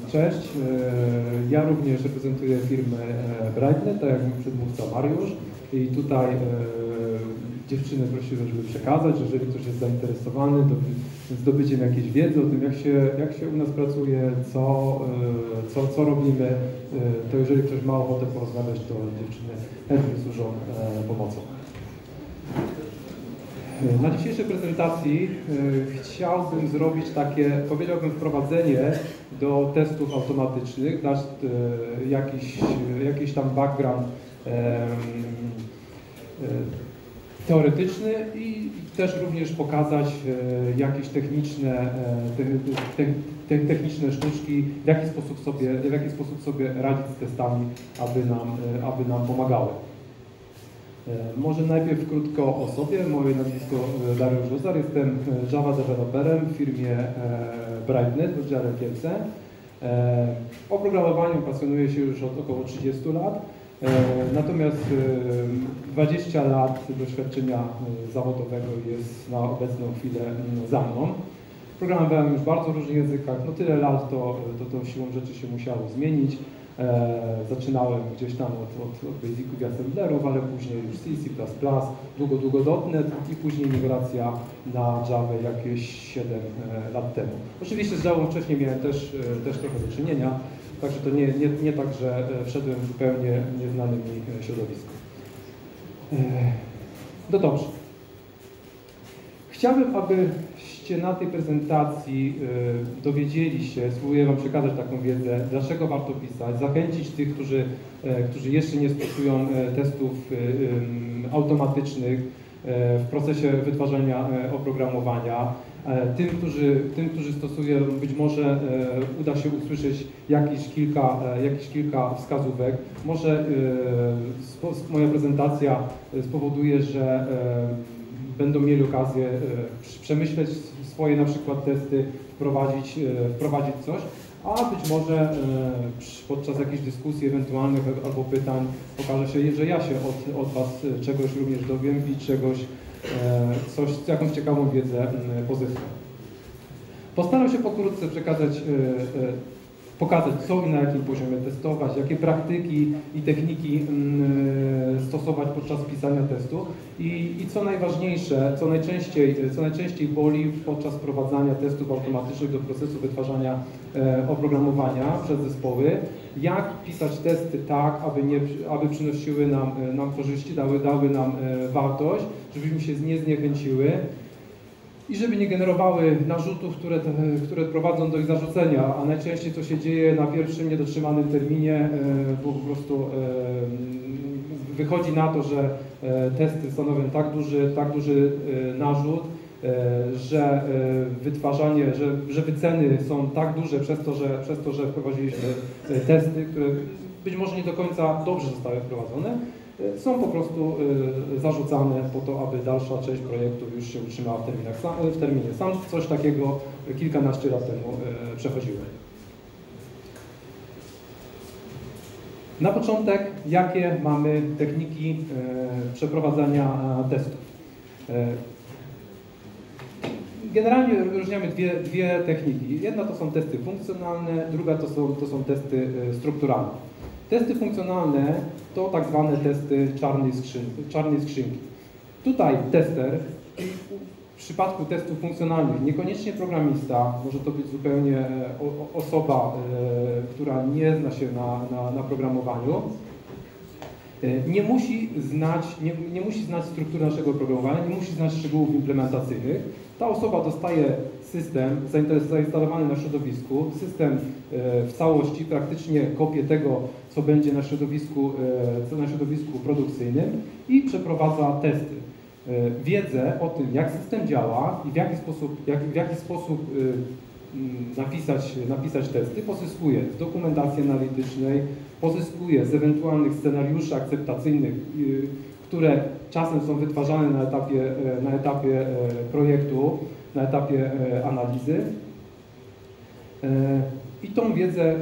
Cześć. Ja również reprezentuję firmę Brightnet, tak jak mój przedmówca Mariusz. I tutaj dziewczyny prosiły, żeby przekazać, że jeżeli ktoś jest zainteresowany zdobyciem jakiejś wiedzy o tym, jak się u nas pracuje, co robimy, to jeżeli ktoś ma ochotę porozmawiać, to dziewczyny chętnie służą pomocą. Na dzisiejszej prezentacji chciałbym zrobić takie, powiedziałbym, wprowadzenie do testów automatycznych, dać jakiś tam background teoretyczny i też również pokazać jakieś techniczne sztuczki, w jaki sposób sobie radzić z testami, aby nam pomagały. Może najpierw krótko o sobie. Moje nazwisko Dariusz Rozar, jestem Java developerem w firmie Brightnet w oddziale Kielce. Oprogramowaniu pasjonuję się już od około 30 lat, natomiast 20 lat doświadczenia zawodowego jest na obecną chwilę za mną. Programowałem już w bardzo różnych językach, no tyle lat to siłą rzeczy się musiało zmienić. Zaczynałem gdzieś tam od basiców i assemblerów, ale później już C, długo .NET i później migracja na Java jakieś 7 lat temu. Oczywiście z Java wcześniej miałem też trochę do czynienia, także to nie tak, że wszedłem w zupełnie nieznane mi środowisko. No dobrze. Chciałbym, abyście na tej prezentacji dowiedzieli się, spróbuję Wam przekazać taką wiedzę, dlaczego warto pisać, zachęcić tych, którzy jeszcze nie stosują testów automatycznych w procesie wytwarzania oprogramowania. Tym, którzy stosują, być może uda się usłyszeć jakieś kilka wskazówek. Może moja prezentacja spowoduje, że będą mieli okazję przemyśleć swoje na przykład testy, wprowadzić coś, a być może podczas jakichś dyskusji ewentualnych albo pytań okaże się, że ja się od Was czegoś również dowiem i jakąś ciekawą wiedzę pozyskam. Postaram się pokrótce pokazać, co i na jakim poziomie testować, jakie praktyki i techniki stosować podczas pisania testu i co najważniejsze, co najczęściej boli podczas wprowadzania testów automatycznych do procesu wytwarzania oprogramowania przez zespoły, jak pisać testy tak, aby przynosiły nam korzyści, dały nam wartość, żebyśmy się nie zniechęciły i żeby nie generowały narzutów, które prowadzą do ich zarzucenia, a najczęściej co się dzieje na pierwszym niedotrzymanym terminie, bo po prostu wychodzi na to, że testy stanowią tak duży narzut, że że wyceny są tak duże przez to, że wprowadziliśmy testy, które być może nie do końca dobrze zostały wprowadzone, są po prostu zarzucane po to, aby dalsza część projektu już się utrzymała w terminie. Sam coś takiego kilkanaście lat temu przechodziłem. Na początek, jakie mamy techniki przeprowadzania testów? Generalnie rozróżniamy dwie techniki. Jedna to są testy funkcjonalne, druga to są testy strukturalne. Testy funkcjonalne to tak zwane testy czarnej skrzynki. Tutaj tester, w przypadku testów funkcjonalnych, niekoniecznie programista, może to być zupełnie osoba, która nie zna się na programowaniu, nie musi znać struktury naszego oprogramowania, nie musi znać szczegółów implementacyjnych. Ta osoba dostaje system zainstalowany na środowisku, system w całości, praktycznie kopię tego, co będzie na środowisku produkcyjnym i przeprowadza testy. Wiedzę o tym, jak system działa i w jaki sposób napisać testy, pozyskuje z dokumentacji analitycznej, pozyskuje z ewentualnych scenariuszy akceptacyjnych, które czasem są wytwarzane na etapie projektu, na etapie analizy. I tą wiedzę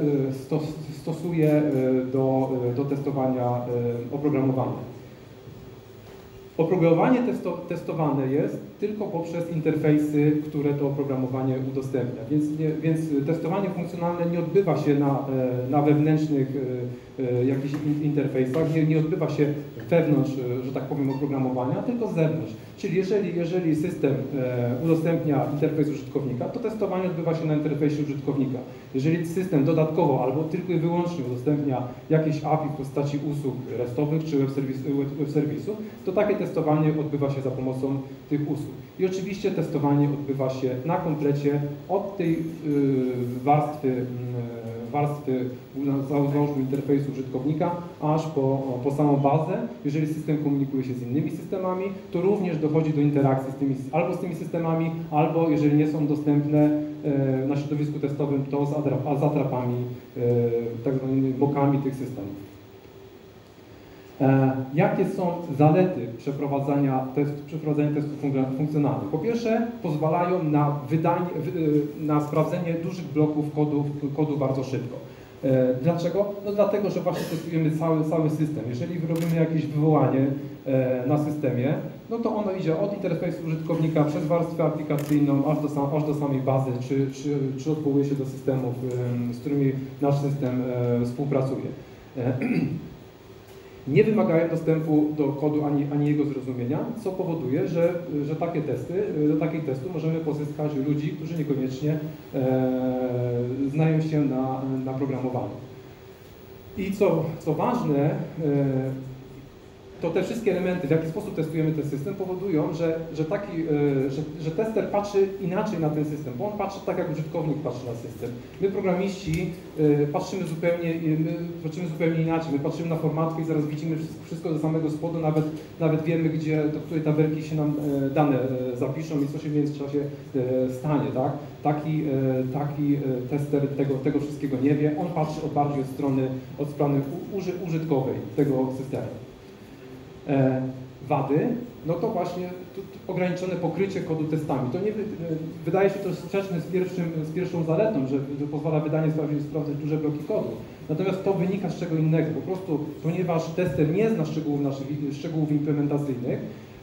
stosuje do testowania oprogramowania. Oprogramowanie testowane jest tylko poprzez interfejsy, które to oprogramowanie udostępnia, więc testowanie funkcjonalne nie odbywa się na wewnętrznych jakichś interfejsach, nie odbywa się wewnątrz, że tak powiem, oprogramowania, tylko z zewnątrz. Czyli jeżeli system udostępnia interfejs użytkownika, to testowanie odbywa się na interfejsie użytkownika. Jeżeli system dodatkowo albo tylko i wyłącznie udostępnia jakieś API w postaci usług restowych czy web serwisu, to takie testowanie odbywa się za pomocą tych usług. I oczywiście testowanie odbywa się na komplecie od tej warstwy załóżmy interfejsu użytkownika, aż po samą bazę. Jeżeli system komunikuje się z innymi systemami, to również dochodzi do interakcji albo z tymi systemami, albo jeżeli nie są dostępne na środowisku testowym, to z atrapami, tak zwanymi bokami tych systemów. Jakie są zalety przeprowadzania testów funkcjonalnych? Po pierwsze, pozwalają na sprawdzenie dużych bloków kodu bardzo szybko. Dlaczego? No dlatego, że właśnie testujemy cały system. Jeżeli robimy jakieś wywołanie na systemie, no to ono idzie od interfejsu użytkownika przez warstwę aplikacyjną aż do samej bazy, czy odwołuje się do systemów, z którymi nasz system współpracuje. Nie wymagają dostępu do kodu ani jego zrozumienia, co powoduje, że do takich testów możemy pozyskać ludzi, którzy niekoniecznie znają się na programowaniu. I co ważne, to te wszystkie elementy, w jaki sposób testujemy ten system, powodują, że tester patrzy inaczej na ten system, bo on patrzy tak, jak użytkownik patrzy na system. My, programiści, patrzymy zupełnie inaczej. My patrzymy na formatkę i zaraz widzimy wszystko do samego spodu, nawet wiemy, do której tabelki się nam dane zapiszą i co się w międzyczasie stanie. Tak? Taki tester tego wszystkiego nie wie. On patrzy bardziej od strony użytkowej tego systemu. Wady, no to właśnie ograniczone pokrycie kodu testami. To nie, wydaje się to sprzeczne z pierwszą zaletą, że pozwala wydanie sprawdzać duże bloki kodu. Natomiast to wynika z czego innego. Po prostu, ponieważ tester nie zna szczegółów implementacyjnych,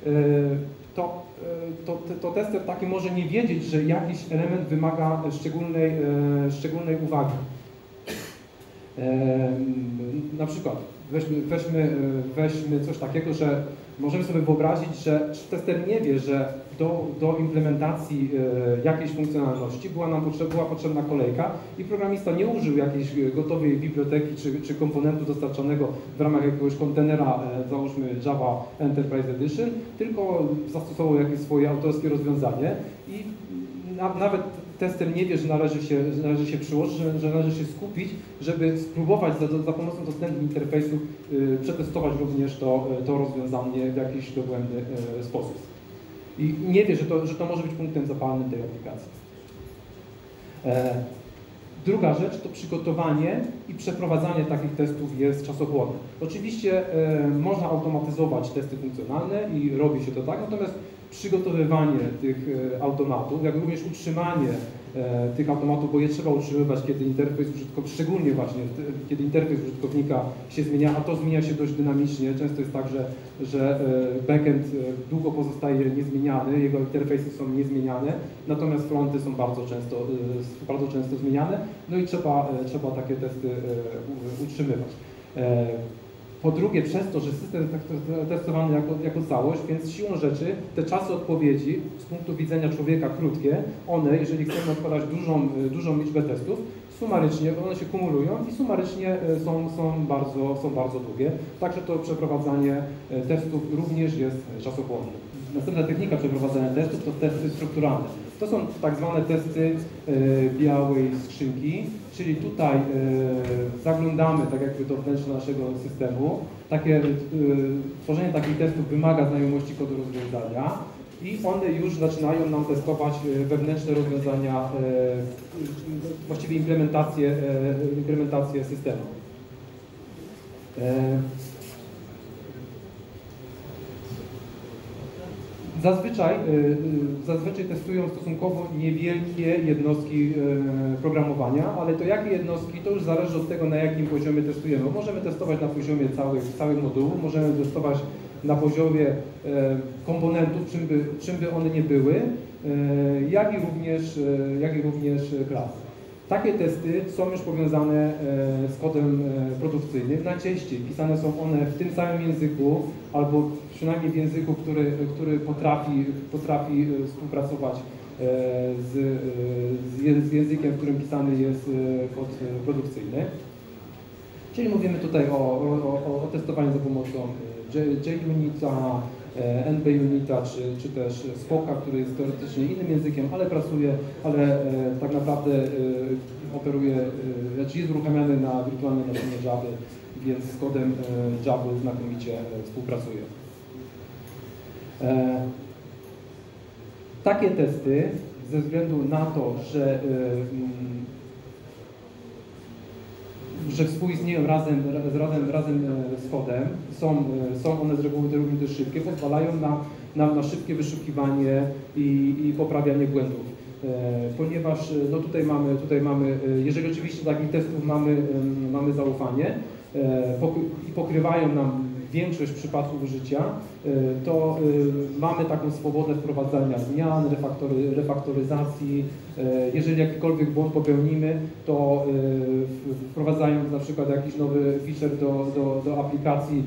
to tester taki może nie wiedzieć, że jakiś element wymaga szczególnej uwagi. Na przykład weźmy coś takiego, że możemy sobie wyobrazić, że tester nie wie, że do implementacji jakiejś funkcjonalności była potrzebna kolejka i programista nie użył jakiejś gotowej biblioteki czy komponentu dostarczanego w ramach jakiegoś kontenera, załóżmy Java Enterprise Edition, tylko zastosował jakieś swoje autorskie rozwiązanie i nawet tester nie wie, że należy się przyłożyć, że należy się skupić, żeby spróbować za pomocą dostępnych interfejsów przetestować również to rozwiązanie w jakiś dogłębny sposób. I nie wie, że to może być punktem zapalnym tej aplikacji. Druga rzecz to przygotowanie i przeprowadzanie takich testów jest czasochłonne. Oczywiście można automatyzować testy funkcjonalne i robi się to tak, natomiast przygotowywanie tych automatów, jak również utrzymanie tych automatów, bo je trzeba utrzymywać, kiedy interfejs użytkownika, szczególnie właśnie kiedy interfejs użytkownika się zmienia, a to zmienia się dość dynamicznie. Często jest tak, że backend długo pozostaje niezmieniany, jego interfejsy są niezmieniane, natomiast fronty są bardzo często zmieniane, no i trzeba takie testy utrzymywać. Po drugie, przez to, że system jest testowany jako całość, więc siłą rzeczy te czasy odpowiedzi z punktu widzenia człowieka krótkie, one, jeżeli chcemy odkładać dużą liczbę testów, sumarycznie one się kumulują i sumarycznie są bardzo długie. Także to przeprowadzanie testów również jest czasochłonne. Następna technika przeprowadzania testów to testy strukturalne. To są tak zwane testy białej skrzynki, czyli tutaj zaglądamy tak jakby do wnętrza naszego systemu. Tworzenie takich testów wymaga znajomości kodu rozwiązania i one już zaczynają nam testować wewnętrzne rozwiązania, właściwie implementację systemu. Zazwyczaj testują stosunkowo niewielkie jednostki programowania, ale to jakie jednostki, to już zależy od tego, na jakim poziomie testujemy. Możemy testować na poziomie całych modułów, możemy testować na poziomie komponentów, czym by one nie były, jak i również klas. Takie testy są już powiązane z kodem produkcyjnym. Najczęściej pisane są one w tym samym języku, albo przynajmniej w języku, który potrafi współpracować z językiem, w którym pisany jest kod produkcyjny. Czyli mówimy tutaj o testowaniu za pomocą JUnita, NBUnita czy też Spoka, który jest teoretycznie innym językiem, ale tak naprawdę operuje, znaczy jest uruchamiany na wirtualnej maszynie Java, więc z kodem Java znakomicie współpracuje. Takie testy ze względu na to, że współistnieją razem z kodem, są one z reguły również szybkie, pozwalają na szybkie wyszukiwanie i poprawianie błędów. Ponieważ no tutaj mamy, jeżeli oczywiście takich testów mamy zaufanie i pokrywają nam większość przypadków użycia, to mamy taką swobodę wprowadzania zmian, refaktoryzacji. Jeżeli jakikolwiek błąd popełnimy, to wprowadzając na przykład jakiś nowy feature do aplikacji,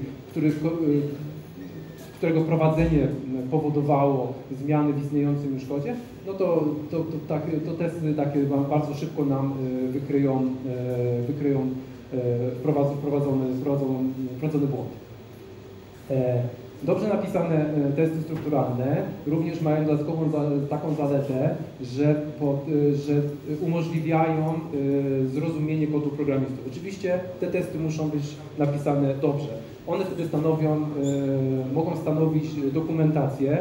którego prowadzenie powodowało zmiany w istniejącym już kodzie, no to testy takie bardzo szybko nam wykryją wprowadzony błąd. Dobrze napisane testy strukturalne również mają dodatkową taką zaletę, że umożliwiają zrozumienie kodu programistów. Oczywiście te testy muszą być napisane dobrze. One wtedy mogą stanowić dokumentację.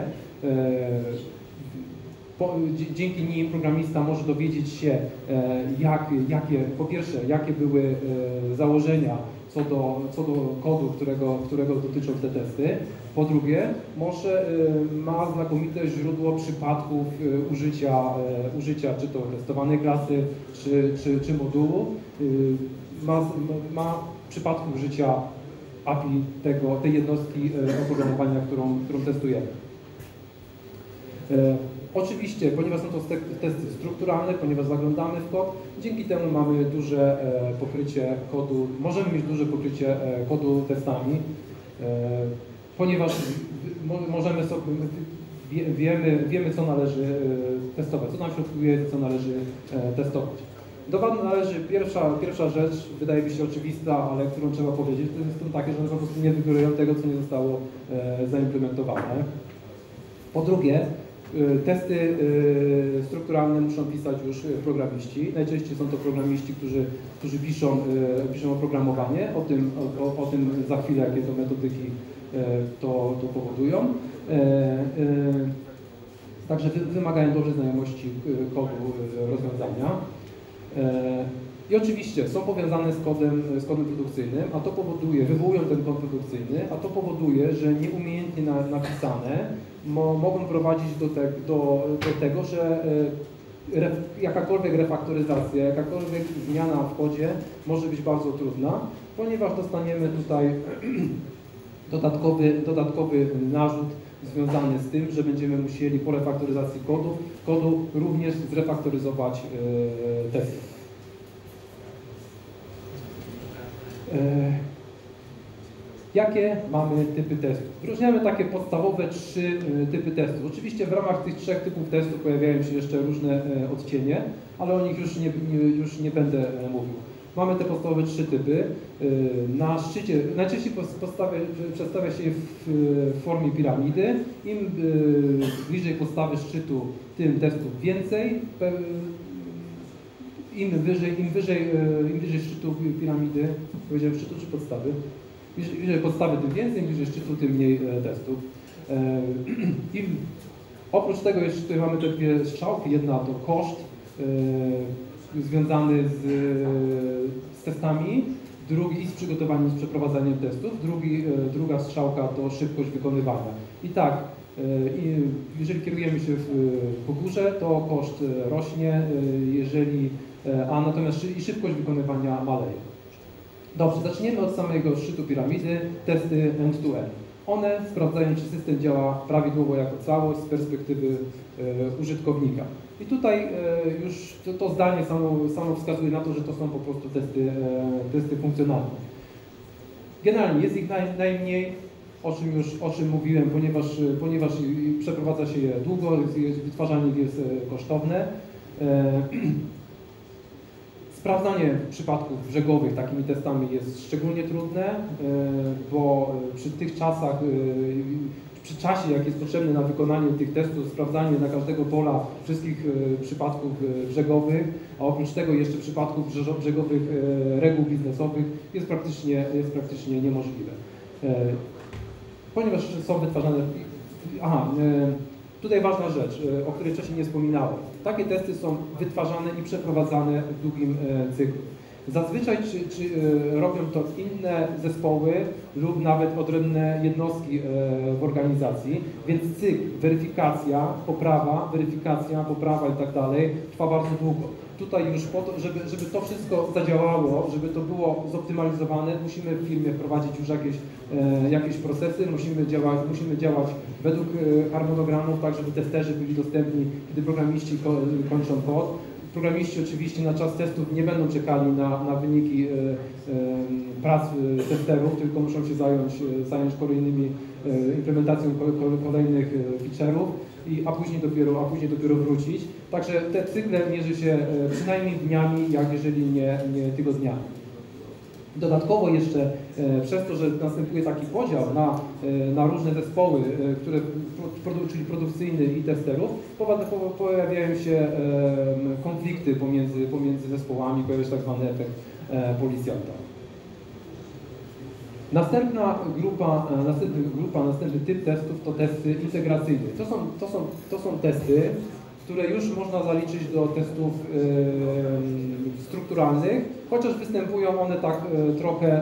Dzięki nim programista może dowiedzieć się, po pierwsze, jakie były założenia co do kodu, którego dotyczą te testy. Po drugie, ma znakomite źródło przypadków użycia czy to testowanej klasy, czy modułu. Ma przypadków użycia API tej jednostki oprogramowania, którą testujemy. Oczywiście, ponieważ są to testy strukturalne, ponieważ zaglądamy w kod, dzięki temu mamy duże pokrycie kodu, możemy mieć duże pokrycie kodu testami, ponieważ możemy sobie, wiemy co należy testować, co nam środkuje, co należy testować. Do wad należy pierwsza rzecz, wydaje mi się oczywista, ale którą trzeba powiedzieć, to jest takie, że one po prostu nie wykonują tego, co nie zostało zaimplementowane. Po drugie, testy strukturalne muszą pisać już programiści. Najczęściej są to programiści, którzy piszą oprogramowanie. O tym za chwilę, jakie to metodyki to powodują. Także wymagają dobrej znajomości kodu rozwiązania. I oczywiście są powiązane z kodem produkcyjnym, a to wywołują ten kod produkcyjny, a to powoduje, że nieumiejętnie napisane mogą prowadzić do tego, że jakakolwiek refaktoryzacja, jakakolwiek zmiana w kodzie może być bardzo trudna, ponieważ dostaniemy tutaj dodatkowy narzut związany z tym, że będziemy musieli po refaktoryzacji kodu również zrefaktoryzować testy. Jakie mamy typy testów? Wyróżniamy takie podstawowe 3 typy testów. Oczywiście w ramach tych 3 typów testów pojawiają się jeszcze różne odcienie, ale o nich już nie będę mówił. Mamy te podstawowe 3 typy. Na szczycie, najczęściej przedstawia się je w formie piramidy. Im bliżej podstawy szczytu, tym testów więcej. Im wyżej szczytu piramidy, powiedziałem szczytu czy podstawy? Im bliżej podstawy, tym więcej, im bliżej szczytu, tym mniej testów. Oprócz tego jeszcze tutaj mamy te 2 strzałki. Jedna to koszt związany z testami, drugi z przygotowaniem, z przeprowadzaniem testów, druga strzałka to szybkość wykonywania. I tak, jeżeli kierujemy się po górze, to koszt rośnie, a natomiast i szybkość wykonywania maleje. Dobrze, zaczniemy od samego szczytu piramidy, testy end-to-end. One sprawdzają, czy system działa prawidłowo jako całość z perspektywy użytkownika. I tutaj już to zdanie samo wskazuje na to, że to są po prostu testy funkcjonalne. Generalnie jest ich najmniej, o czym mówiłem, ponieważ przeprowadza się je długo, wytwarzanie ich jest kosztowne. Sprawdzanie przypadków brzegowych takimi testami jest szczególnie trudne, bo przy tych czasach, przy czasie, jak jest potrzebny na wykonanie tych testów, sprawdzanie na każdego pola wszystkich przypadków brzegowych, a oprócz tego jeszcze przypadków brzegowych reguł biznesowych jest praktycznie niemożliwe. Ponieważ są wytwarzane... Tutaj ważna rzecz, o której wcześniej nie wspominałem. Takie testy są wytwarzane i przeprowadzane w długim cyklu. Zazwyczaj robią to inne zespoły lub nawet odrębne jednostki w organizacji, więc cykl, weryfikacja, poprawa i tak dalej trwa bardzo długo. Tutaj już po to, żeby to wszystko zadziałało, żeby to było zoptymalizowane, musimy w firmie wprowadzić już jakieś procesy, musimy działać według harmonogramów, tak żeby testerzy byli dostępni, kiedy programiści kończą kod. Programiści oczywiście na czas testów nie będą czekali na wyniki prac testerów, tylko muszą się zająć kolejnymi implementacją kolejnych feature'ów, a później dopiero wrócić. Także te cykle mierzy się przynajmniej dniami, jak jeżeli nie tygodniami. Dodatkowo jeszcze przez to, że następuje taki podział na różne zespoły, czyli produkcyjny i testerów, pojawiają się konflikty pomiędzy zespołami, pojawia się tak zwany efekt policjanta. Następny typ testów to testy integracyjne. To są testy, które już można zaliczyć do testów strukturalnych, chociaż występują one tak trochę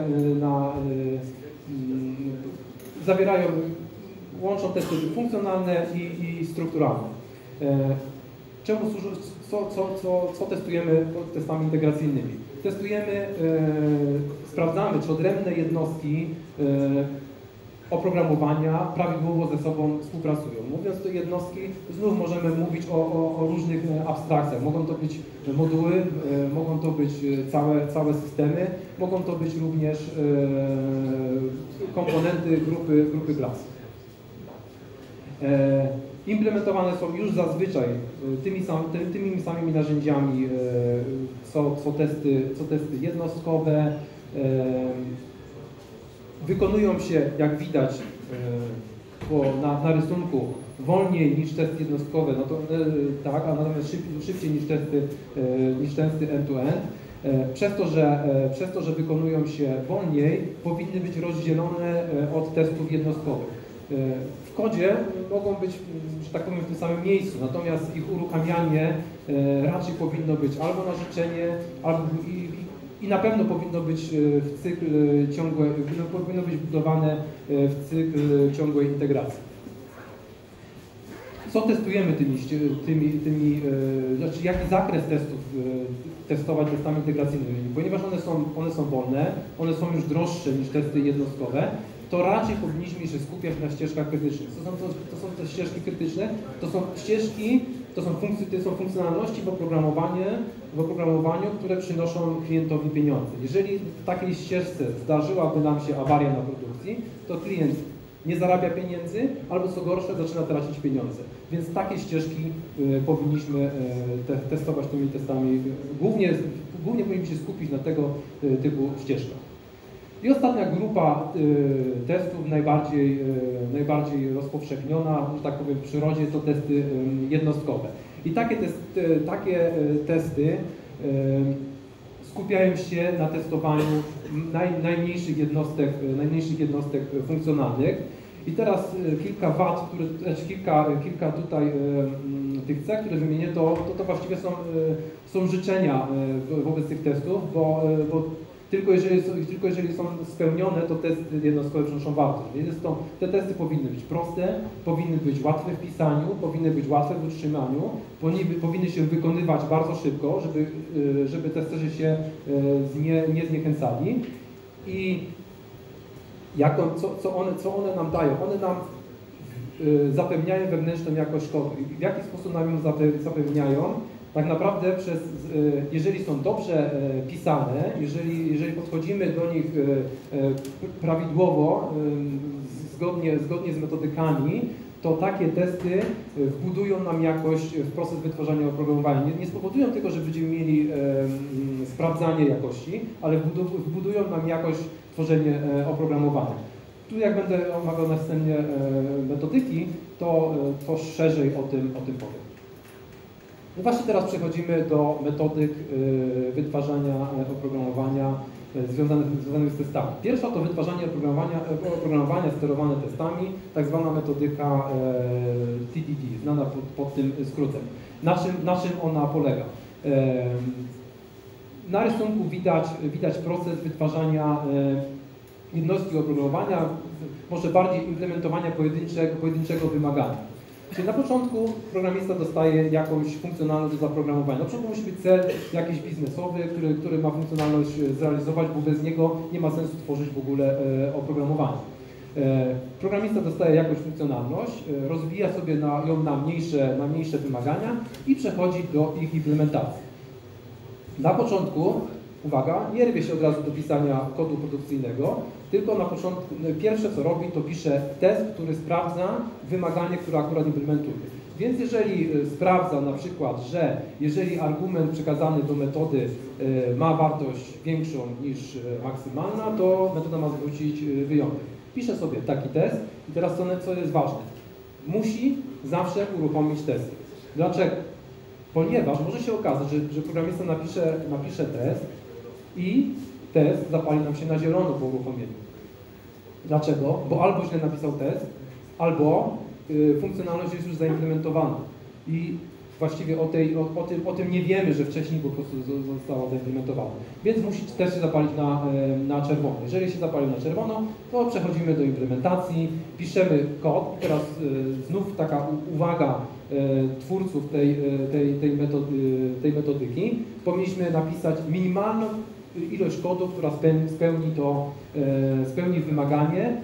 łączą testy funkcjonalne i strukturalne. Czemu służą, co testujemy testami integracyjnymi? Sprawdzamy, czy odrębne jednostki oprogramowania prawidłowo ze sobą współpracują. Mówiąc o jednostki, znów możemy mówić o różnych abstrakcjach. Mogą to być moduły, mogą to być całe systemy, mogą to być również komponenty grupy klas. Implementowane są już zazwyczaj tymi samymi narzędziami, co testy jednostkowe. Wykonują się, jak widać na rysunku, wolniej niż testy jednostkowe, no to, tak, a natomiast szybciej niż testy end-to-end. Przez to, że wykonują się wolniej, powinny być rozdzielone od testów jednostkowych. W kodzie mogą być, że tak powiem, w tym samym miejscu, natomiast ich uruchamianie raczej powinno być albo na życzenie, albo i na pewno powinno być w cykl powinno być budowane w cykl ciągłej integracji. Co testujemy znaczy jaki zakres testów testować testami integracyjnymi? Ponieważ one są wolne, one są już droższe niż testy jednostkowe, to raczej powinniśmy się skupiać na ścieżkach krytycznych. To są te ścieżki krytyczne, to są ścieżki, to są funkcjonalności w oprogramowaniu, które przynoszą klientowi pieniądze. Jeżeli w takiej ścieżce zdarzyłaby nam się awaria na produkcji, to klient nie zarabia pieniędzy, albo co gorsze, zaczyna tracić pieniądze. Więc takie ścieżki powinniśmy testować tymi testami. Głównie powinniśmy się skupić na tego typu ścieżkach. I ostatnia grupa testów, najbardziej rozpowszechniona, że tak powiem, w przyrodzie, to testy jednostkowe. I takie testy skupiają się na testowaniu najmniejszych jednostek funkcjonalnych. I teraz kilka wad, kilka tutaj tych cech, które wymienię, to właściwie są życzenia wobec tych testów, bo tylko jeżeli są spełnione, to testy jednostkowe przynoszą wartość. Więc te testy powinny być proste, powinny być łatwe w pisaniu, powinny być łatwe w utrzymaniu, powinny się wykonywać bardzo szybko, żeby testerzy się nie zniechęcali. I co one nam dają? One nam zapewniają wewnętrzną jakość kodu. W jaki sposób nam ją zapewniają? Tak naprawdę jeżeli są dobrze pisane, jeżeli podchodzimy do nich prawidłowo, zgodnie z metodykami, to takie testy wbudują nam jakość w proces wytwarzania oprogramowania. Nie spowodują tego, że będziemy mieli sprawdzanie jakości, ale wbudują nam jakość tworzenia oprogramowania. Tu jak będę omawiał następnie metodyki, to szerzej o tym powiem. No właśnie teraz przechodzimy do metodyk wytwarzania oprogramowania związanych z testami. Pierwsza to wytwarzanie oprogramowania sterowane testami, tak zwana metodyka TDD, znana pod tym skrótem. Na czym ona polega? Na rysunku widać proces wytwarzania jednostki oprogramowania, może bardziej implementowania pojedynczego wymagania. Czyli na początku programista dostaje jakąś funkcjonalność do zaprogramowania. Na początku musi być cel jakiś biznesowy, który ma funkcjonalność zrealizować, bo bez niego nie ma sensu tworzyć w ogóle oprogramowania. Programista dostaje jakąś funkcjonalność, rozwija sobie ją na mniejsze wymagania i przechodzi do ich implementacji. Na początku, uwaga, nie rwie się od razu do pisania kodu produkcyjnego, tylko na początku, pierwsze co robi, to pisze test, który sprawdza wymaganie, które akurat implementuje. Więc jeżeli sprawdza na przykład, że jeżeli argument przekazany do metody ma wartość większą niż maksymalna, to metoda ma zwrócić wyjątek. Pisze sobie taki test i teraz co jest ważne. Musi zawsze uruchomić testy. Dlaczego? Ponieważ może się okazać, że programista napisze test i test zapali nam się na zielono po uruchomieniu. Dlaczego? Bo albo źle napisał test, albo funkcjonalność jest już zaimplementowana. I właściwie o tym nie wiemy, że wcześniej po prostu została zaimplementowana. Więc musi też się zapalić na czerwono. Jeżeli się zapalił na czerwono, to przechodzimy do implementacji, piszemy kod. I teraz znów taka uwaga twórców tej metodyki. Powinniśmy napisać minimalną ilość kodu, która spełni wymaganie,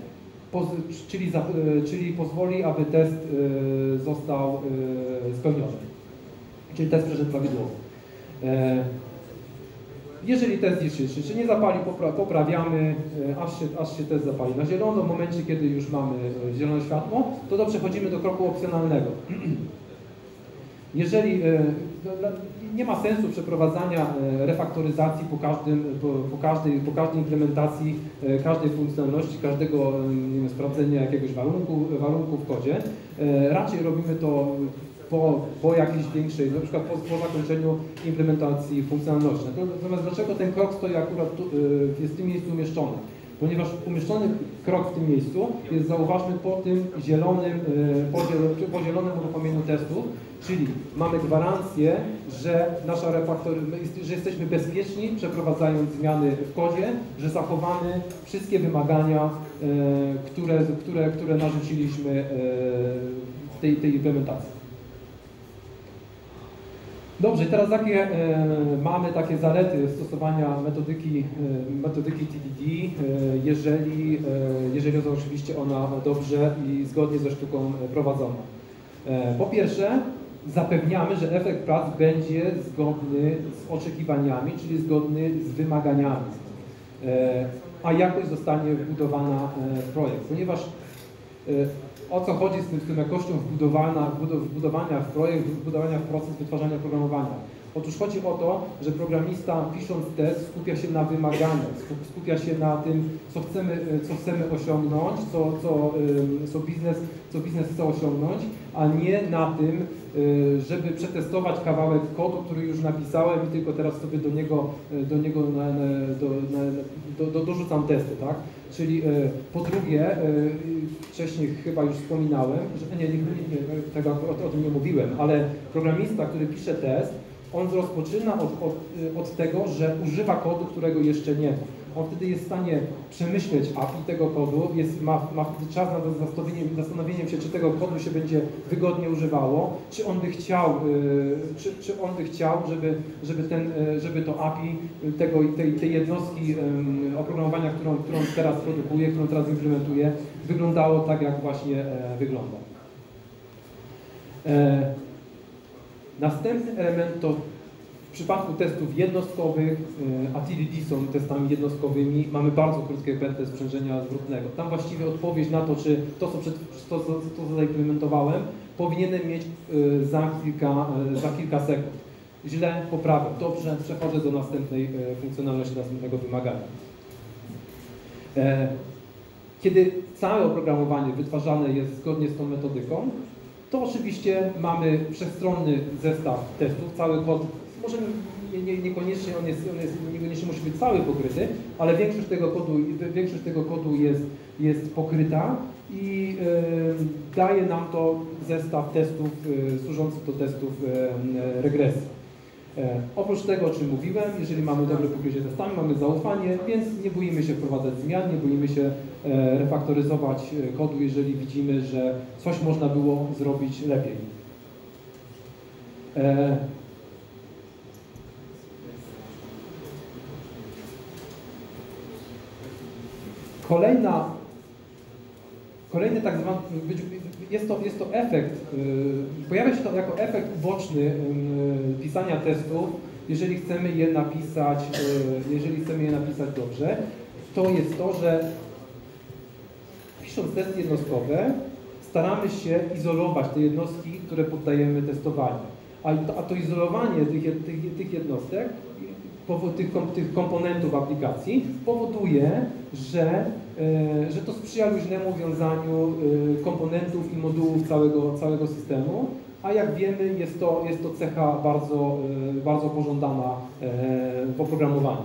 czyli pozwoli, aby test został spełniony. Czyli test przeszedł prawidłowo. Jeżeli test jeszcze nie zapali, poprawiamy, aż się test zapali na zielono. W momencie, kiedy już mamy zielone światło, to przechodzimy do kroku opcjonalnego. Jeżeli nie ma sensu przeprowadzania refaktoryzacji po każdej implementacji, każdej funkcjonalności, każdego sprawdzenia jakiegoś warunku w kodzie, raczej robimy to po jakiejś większej, na przykład po zakończeniu implementacji funkcjonalności. Natomiast dlaczego ten krok stoi akurat jest w tym miejscu umieszczony? Ponieważ umieszczony krok w tym miejscu jest, zauważmy, po zielonym uruchomieniu testów, czyli mamy gwarancję, że że jesteśmy bezpieczni, przeprowadzając zmiany w kodzie, że zachowamy wszystkie wymagania, które narzuciliśmy w tej implementacji. Dobrze, teraz jakie mamy takie zalety stosowania metodyki TDD, jeżeli jest oczywiście ona dobrze i zgodnie ze sztuką prowadzona. Po pierwsze, zapewniamy, że efekt prac będzie zgodny z oczekiwaniami, czyli zgodny z wymaganiami, a jakość zostanie wbudowana w projekt, ponieważ o co chodzi z tą jakością wbudowania w projekt, wbudowania w proces wytwarzania oprogramowania? Otóż chodzi o to, że programista, pisząc test, skupia się na wymaganiach, skupia się na tym, co chcemy osiągnąć, co biznes chce osiągnąć, a nie na tym, żeby przetestować kawałek kodu, który już napisałem i tylko teraz sobie do niego dorzucam testy, tak? Czyli po drugie, wcześniej chyba już wspominałem, że o tym nie mówiłem, ale programista, który pisze test, on rozpoczyna od tego, że używa kodu, którego jeszcze nie ma. On wtedy jest w stanie przemyśleć API tego kodu, ma wtedy czas na zastanowieniem się, czy tego kodu się będzie wygodnie używało, czy on by chciał, żeby to API tej jednostki oprogramowania, którą teraz produkuje, którą teraz implementuje, wyglądało tak, jak właśnie wygląda. Następny element to w przypadku testów jednostkowych, a TDD są testami jednostkowymi, mamy bardzo krótkie pentest sprzężenia zwrotnego. Tam właściwie odpowiedź na to, czy to, co zaimplementowałem, powinienem mieć za kilka sekund. Źle, poprawiam. Dobrze, przechodzę do następnej funkcjonalności, następnego wymagania. Kiedy całe oprogramowanie wytwarzane jest zgodnie z tą metodyką, to oczywiście mamy wszechstronny zestaw testów, cały kod, może niekoniecznie niekoniecznie musi być cały pokryty, ale większość tego kodu jest pokryta i daje nam to zestaw testów służących do testów regresji. Oprócz tego, o czym mówiłem, jeżeli mamy dobre pokrycie testami, mamy zaufanie, więc nie boimy się wprowadzać zmian, nie boimy się refaktoryzować kodu, jeżeli widzimy, że coś można było zrobić lepiej. Kolejny tak zwany, jest to efekt, pojawia się to jako efekt uboczny pisania testów, jeżeli chcemy je napisać dobrze, to jest to, że pisząc testy jednostkowe, staramy się izolować te jednostki, które poddajemy testowaniu. A to izolowanie tych jednostek, tych komponentów aplikacji powoduje, że to sprzyja luźnemu wiązaniu komponentów i modułów całego systemu, a jak wiemy, jest to cecha bardzo pożądana w oprogramowaniu.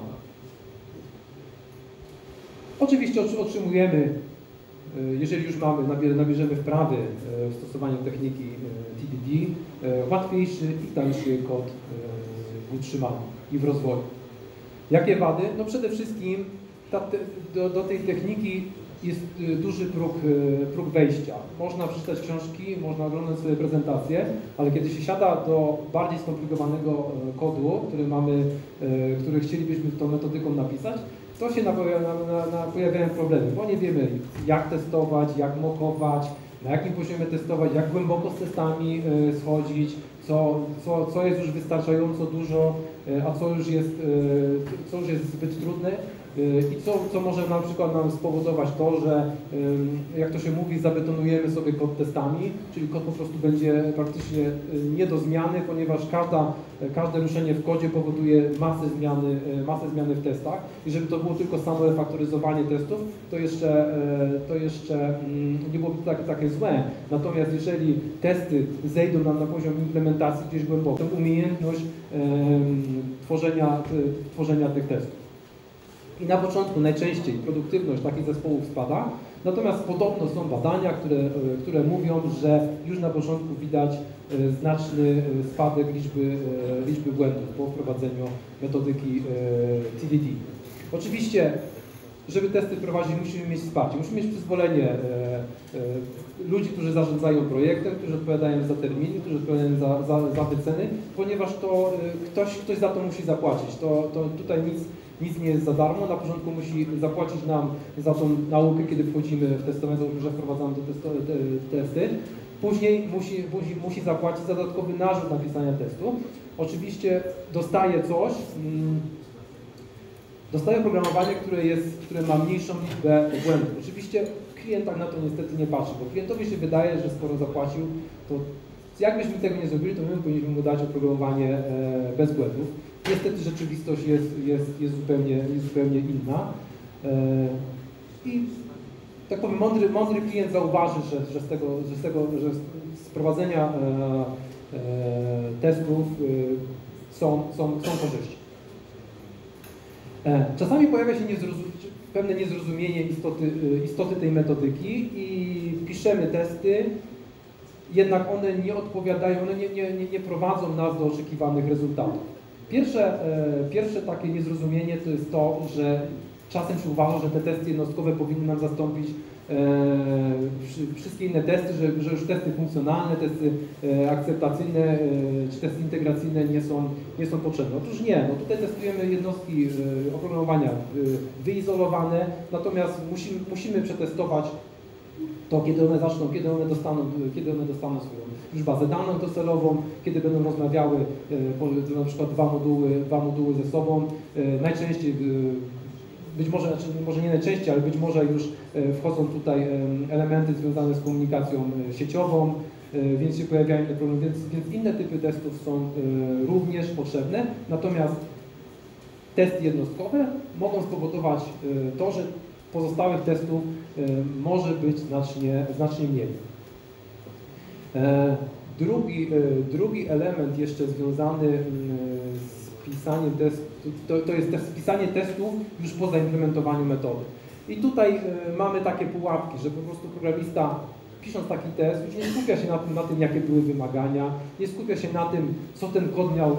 Oczywiście otrzymujemy, jeżeli już nabierzemy wprawy w stosowaniu techniki TDD, łatwiejszy i tańszy kod w utrzymaniu i w rozwoju. Jakie wady? No przede wszystkim do tej techniki jest duży próg wejścia. Można przeczytać książki, można oglądać sobie prezentacje, ale kiedy się siada do bardziej skomplikowanego kodu, który chcielibyśmy tą metodyką napisać, to się pojawiają problemy, bo nie wiemy, jak testować, jak mockować, na jakim poziomie testować, jak głęboko z testami schodzić, co jest już wystarczająco dużo, a co już jest zbyt trudne i co może na przykład nam spowodować to, że jak to się mówi, zabetonujemy sobie kod testami, czyli kod po prostu będzie praktycznie nie do zmiany, ponieważ każde ruszenie w kodzie powoduje masę zmiany w testach i żeby to było tylko samo refaktoryzowanie testów, to jeszcze nie byłoby takie złe. Natomiast jeżeli testy zejdą nam na poziom implementacji gdzieś głęboko, to umiejętność tworzenia tych testów. I na początku najczęściej produktywność takich zespołów spada, natomiast podobno są badania, które mówią, że już na początku widać znaczny spadek liczby błędów po wprowadzeniu metodyki TDD. Oczywiście, żeby testy prowadzić, musimy mieć wsparcie, musimy mieć przyzwolenie ludzi, którzy zarządzają projektem, którzy odpowiadają za terminy, którzy odpowiadają za wyceny, ponieważ to ktoś za to musi zapłacić. To tutaj nic nie jest za darmo. Na początku musi zapłacić nam za tą naukę, kiedy wchodzimy w testowanie, że wprowadzamy te testy. Później musi zapłacić za dodatkowy narzut napisania testu. Oczywiście dostaje oprogramowanie, które ma mniejszą liczbę błędów. Oczywiście klient tak na to niestety nie patrzy, bo klientowi się wydaje, że skoro zapłacił, to jakbyśmy tego nie zrobili, to my powinniśmy mu dać oprogramowanie bez błędów. Niestety rzeczywistość jest zupełnie inna. I tak powiem, mądry klient zauważy, że z prowadzenia testów są korzyści. Czasami pojawia się pewne niezrozumienie istoty tej metodyki i piszemy testy jednak one nie odpowiadają, one nie prowadzą nas do oczekiwanych rezultatów. Pierwsze takie niezrozumienie to jest to, że czasem się uważa, że te testy jednostkowe powinny nam zastąpić wszystkie inne testy, że już testy funkcjonalne, testy akceptacyjne czy testy integracyjne nie są potrzebne. Otóż nie, no tutaj testujemy jednostki oprogramowania wyizolowane, natomiast musimy przetestować to, kiedy one dostaną swoją już bazę daną docelową, kiedy będą rozmawiały na przykład dwa moduły ze sobą. Najczęściej, być może, może nie najczęściej, ale być może już wchodzą tutaj elementy związane z komunikacją sieciową, więc się pojawiają inne problemy, więc inne typy testów są również potrzebne, natomiast testy jednostkowe mogą spowodować to, że pozostałych testów może być znacznie mniej. Drugi element jeszcze związany z pisaniem testów, to jest pisanie testów już po zaimplementowaniu metody. I tutaj mamy takie pułapki, że po prostu programista, pisząc taki test, już nie skupia się na tym, jakie były wymagania, nie skupia się na tym, co ten kod miał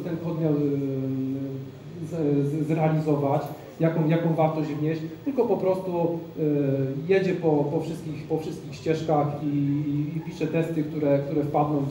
zrealizować, jaką wartość wnieść, tylko po prostu jedzie po wszystkich ścieżkach i pisze testy, które wpadną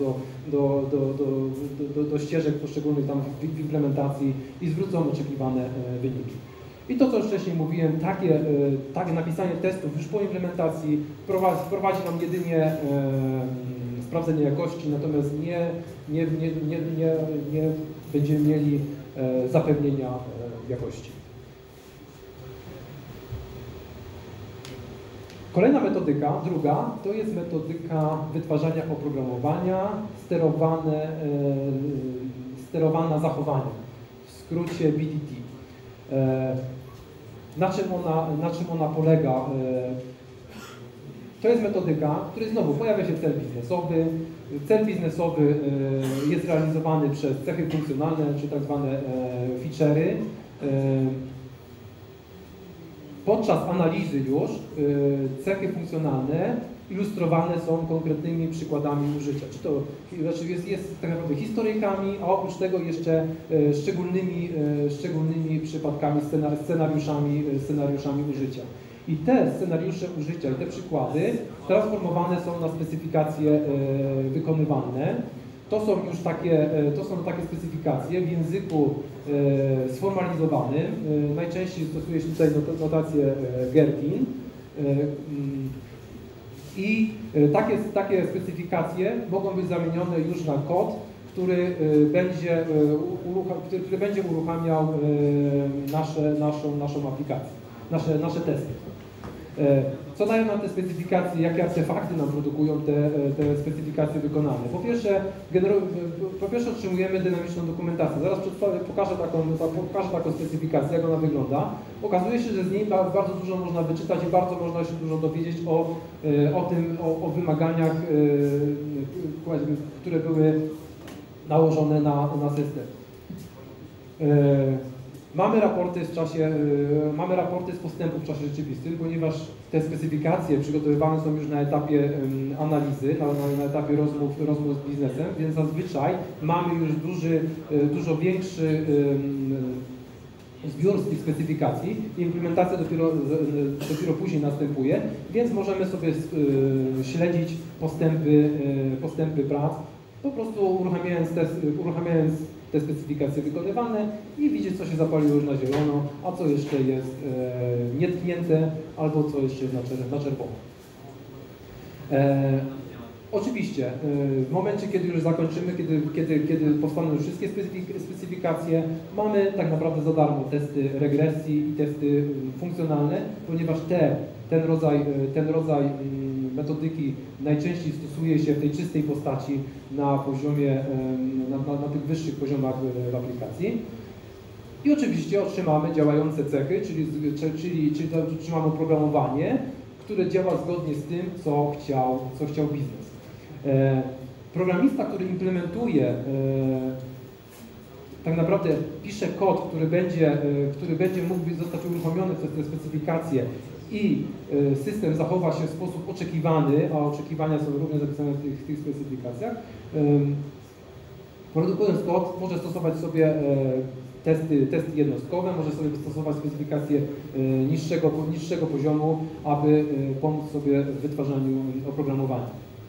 do ścieżek poszczególnych tam w implementacji i zwrócą oczekiwane wyniki. I to, co już wcześniej mówiłem, takie napisanie testów już po implementacji wprowadzi nam jedynie sprawdzenie jakości, natomiast nie będziemy mieli zapewnienia jakości. Kolejna metodyka, druga, to jest metodyka wytwarzania oprogramowania sterowana zachowaniem, w skrócie BDT. Na czym ona polega? To jest metodyka, w której znowu pojawia się cel biznesowy. Cel biznesowy jest realizowany przez cechy funkcjonalne, czy tak zwane feature'y. Podczas analizy już cechy funkcjonalne ilustrowane są konkretnymi przykładami użycia. Czy to jest tak naprawdę historyjkami, a oprócz tego jeszcze szczególnymi przypadkami, scenariuszami użycia. I te scenariusze użycia i te przykłady transformowane są na specyfikacje wykonywalne. To są już takie specyfikacje w języku sformalizowanym. Najczęściej stosuje się tutaj notację Gherkin. I takie specyfikacje mogą być zamienione już na kod, który będzie uruchamiał naszą aplikację, nasze testy. Co dają nam te specyfikacje, jakie artefakty nam produkują te specyfikacje wykonane? Po pierwsze otrzymujemy dynamiczną dokumentację. Zaraz pokażę taką specyfikację, jak ona wygląda. Okazuje się, że z niej bardzo dużo można wyczytać i bardzo można się dużo dowiedzieć o wymaganiach, które były nałożone na system. Mamy raporty z postępu w czasie rzeczywistym, ponieważ te specyfikacje przygotowywane są już na etapie analizy, na etapie rozmów z biznesem, więc zazwyczaj mamy już dużo większy zbiór z tych specyfikacji i implementacja dopiero później następuje, więc możemy sobie śledzić postępy prac, po prostu uruchamiając te specyfikacje wykonywane i widzieć, co się zapaliło już na zielono, a co jeszcze jest nietknięte, albo co jeszcze jest na czerwono. Oczywiście, w momencie, kiedy już zakończymy, kiedy powstaną już wszystkie specyfikacje, mamy tak naprawdę za darmo testy regresji i testy funkcjonalne, ponieważ ten rodzaj metodyki najczęściej stosuje się w tej czystej postaci na poziomie, na tych wyższych poziomach w aplikacji. I oczywiście otrzymamy działające cechy, czyli otrzymamy oprogramowanie, które działa zgodnie z tym, co chciał biznes. Programista, który implementuje, tak naprawdę pisze kod, który będzie mógł zostać uruchomiony przez te specyfikacje i system zachowa się w sposób oczekiwany, a oczekiwania są również zapisane w tych specyfikacjach, produkując kod może stosować sobie testy jednostkowe, może sobie stosować specyfikacje niższego poziomu, aby pomóc sobie w wytwarzaniu oprogramowania.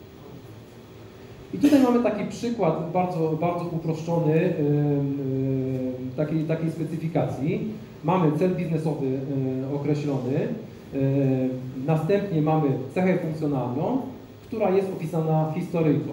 I tutaj mamy taki przykład bardzo uproszczony takiej specyfikacji. Mamy cel biznesowy określony, następnie mamy cechę funkcjonalną, która jest opisana historyjką.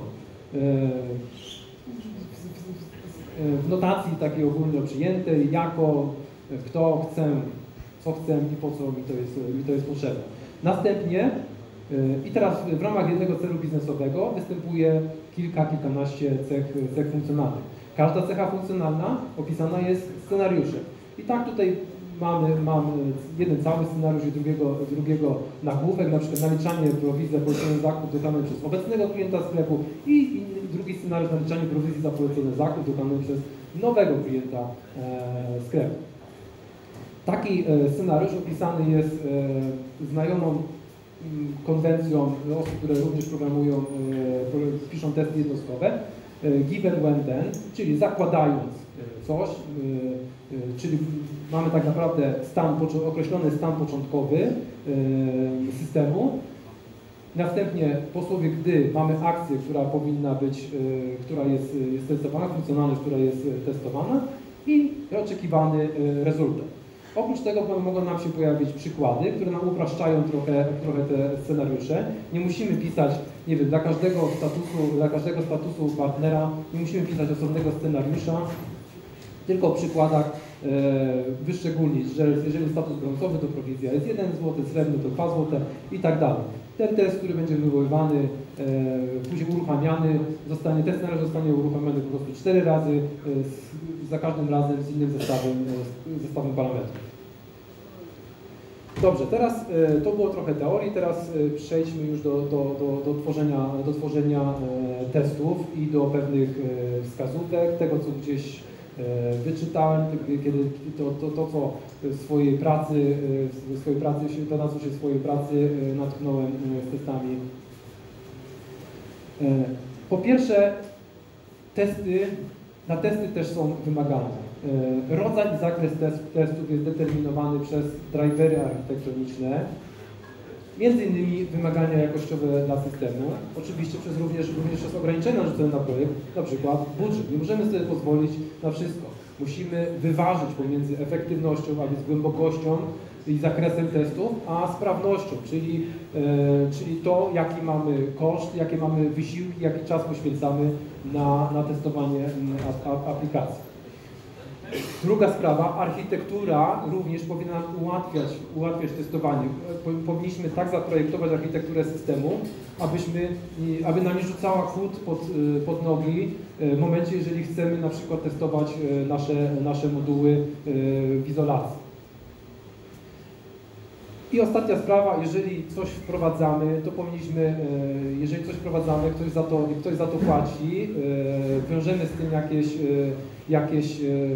W notacji takiej ogólno przyjętej, jako, kto chcę, co chcę i po co mi to jest potrzebne. Następnie i teraz w ramach jednego celu biznesowego występuje kilkanaście cech funkcjonalnych. Każda cecha funkcjonalna opisana jest scenariuszem. I tak tutaj mamy jeden cały scenariusz i drugiego nagłówek, na przykład naliczanie prowizji za polecony zakup dokonany przez obecnego klienta sklepu i drugi scenariusz naliczanie prowizji za polecony zakup dokonany przez nowego klienta sklepu. Taki scenariusz opisany jest znajomą konwencją osób, które również programują, piszą testy jednostkowe, given when then, czyli zakładając coś, czyli mamy tak naprawdę określony stan początkowy systemu. Następnie po słowie gdy mamy akcję, która powinna być, która jest testowana, funkcjonalność, która jest testowana i oczekiwany rezultat. Oprócz tego mogą nam się pojawić przykłady, które nam upraszczają trochę te scenariusze. Nie musimy pisać, nie wiem, dla każdego statusu partnera nie musimy pisać osobnego scenariusza, tylko w przykładach wyszczególnić, że jeżeli status brązowy, to prowizja jest 1 zł, srebrny to 2 zł i tak dalej. Ten test, który będzie wywoływany, później uruchamiany, ten scenariusz zostanie uruchamiany po prostu 4 razy, za każdym razem z innym zestawem parametrów. Dobrze, teraz to było trochę teorii, teraz przejdźmy już do tworzenia testów i do pewnych wskazówek, tego co gdzieś wyczytałem, kiedy to co w swojej pracy, to na co się w swojej pracy natknąłem z testami. Po pierwsze, na testy też są wymagania. Rodzaj i zakres testów jest determinowany przez drivery architektoniczne, między innymi wymagania jakościowe dla systemu, oczywiście również przez ograniczenia narzucone na projekt, na przykład budżet. Nie możemy sobie pozwolić na wszystko. Musimy wyważyć pomiędzy efektywnością, a więc głębokością i zakresem testów, a sprawnością, czyli to, jaki mamy koszt, jakie mamy wysiłki, jaki czas poświęcamy na testowanie aplikacji. Druga sprawa, architektura również powinna nam ułatwiać testowanie. Powinniśmy tak zaprojektować architekturę systemu, aby nam nie rzucała kłód pod nogi w momencie, jeżeli chcemy na przykład testować nasze moduły w izolacji. I ostatnia sprawa, jeżeli coś wprowadzamy, to powinniśmy, jeżeli coś wprowadzamy, ktoś za to płaci, wiążemy z tym jakieś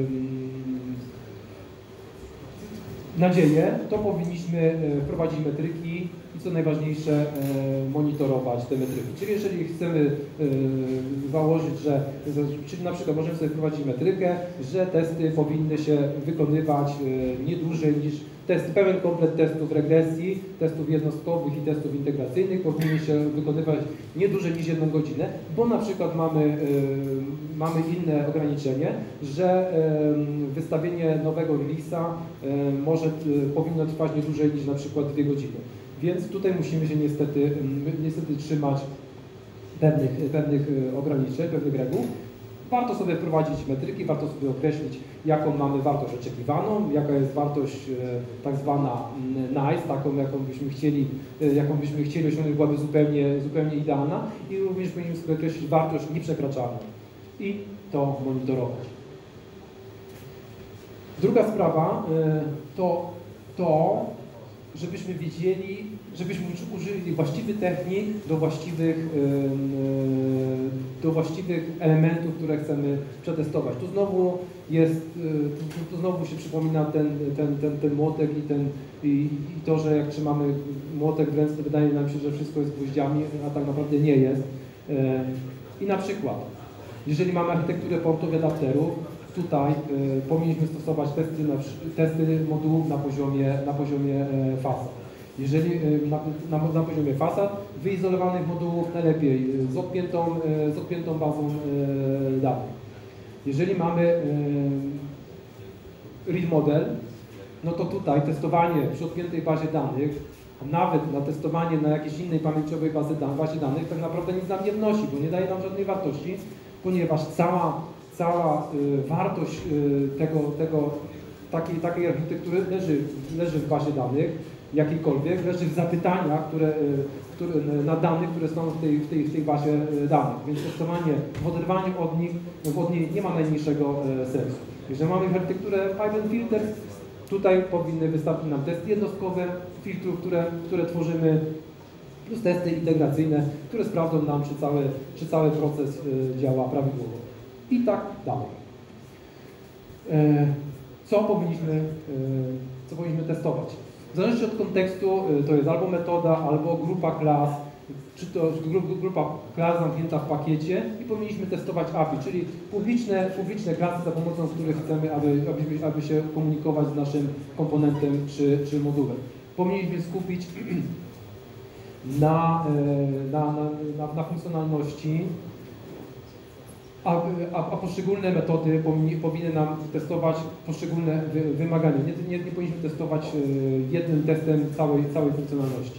nadzieje, to powinniśmy wprowadzić metryki i co najważniejsze monitorować te metryki. Czyli jeżeli chcemy założyć, czyli na przykład możemy sobie wprowadzić metrykę, że testy powinny się wykonywać nie dłużej niż pełen komplet testów regresji, testów jednostkowych i testów integracyjnych powinny się wykonywać nie dłużej niż 1 godzinę, bo na przykład mamy inne ograniczenie, że wystawienie nowego release'a powinno trwać nie dłużej niż na przykład 2 godziny. Więc tutaj musimy się niestety trzymać pewnych ograniczeń, pewnych reguł. Warto sobie wprowadzić metryki, warto sobie określić, jaką mamy wartość oczekiwaną, jaka jest wartość tak zwana nice, taką jaką byśmy chcieli osiągnąć, byłaby zupełnie idealna i również powinniśmy sobie określić wartość nieprzekraczalną i to monitorować. Druga sprawa to żebyśmy użyli właściwych technik do właściwych elementów, które chcemy przetestować. Tu znowu jest, tu znowu się przypomina ten młotek i to, że jak trzymamy młotek w ręce, wydaje nam się, że wszystko jest gwoździami, a tak naprawdę nie jest. I na przykład, jeżeli mamy architekturę portów adapterów, tutaj powinniśmy stosować testy modułów na poziomie fasad. Jeżeli na poziomie fasad, wyizolowanych modułów najlepiej z odpiętą bazą danych. Jeżeli mamy read model, no to tutaj testowanie przy odpiętej bazie danych, a nawet na testowanie na jakiejś innej pamięciowej bazie danych tak naprawdę nic nam nie wnosi, bo nie daje nam żadnej wartości, ponieważ cała wartość takiej architektury leży w bazie danych, jakiejkolwiek, leży w zapytaniach, na danych, które są w tej bazie danych. Więc testowanie w oderwaniu od niej nie ma najmniejszego sensu. Jeżeli mamy architekturę Pipe and Filters, tutaj powinny wystarczyć nam testy jednostkowe filtrów, które tworzymy, plus testy integracyjne, które sprawdzą nam, czy cały proces działa prawidłowo. I tak dalej. Co powinniśmy testować? W zależności od kontekstu to jest albo metoda, albo grupa klas, czy to grupa klas zamknięta w pakiecie i powinniśmy testować API, czyli publiczne klasy, za pomocą których chcemy, aby się komunikować z naszym komponentem czy modułem. Powinniśmy skupić na funkcjonalności, a poszczególne metody powinny nam testować poszczególne wymagania. Nie powinniśmy testować jednym testem całej funkcjonalności.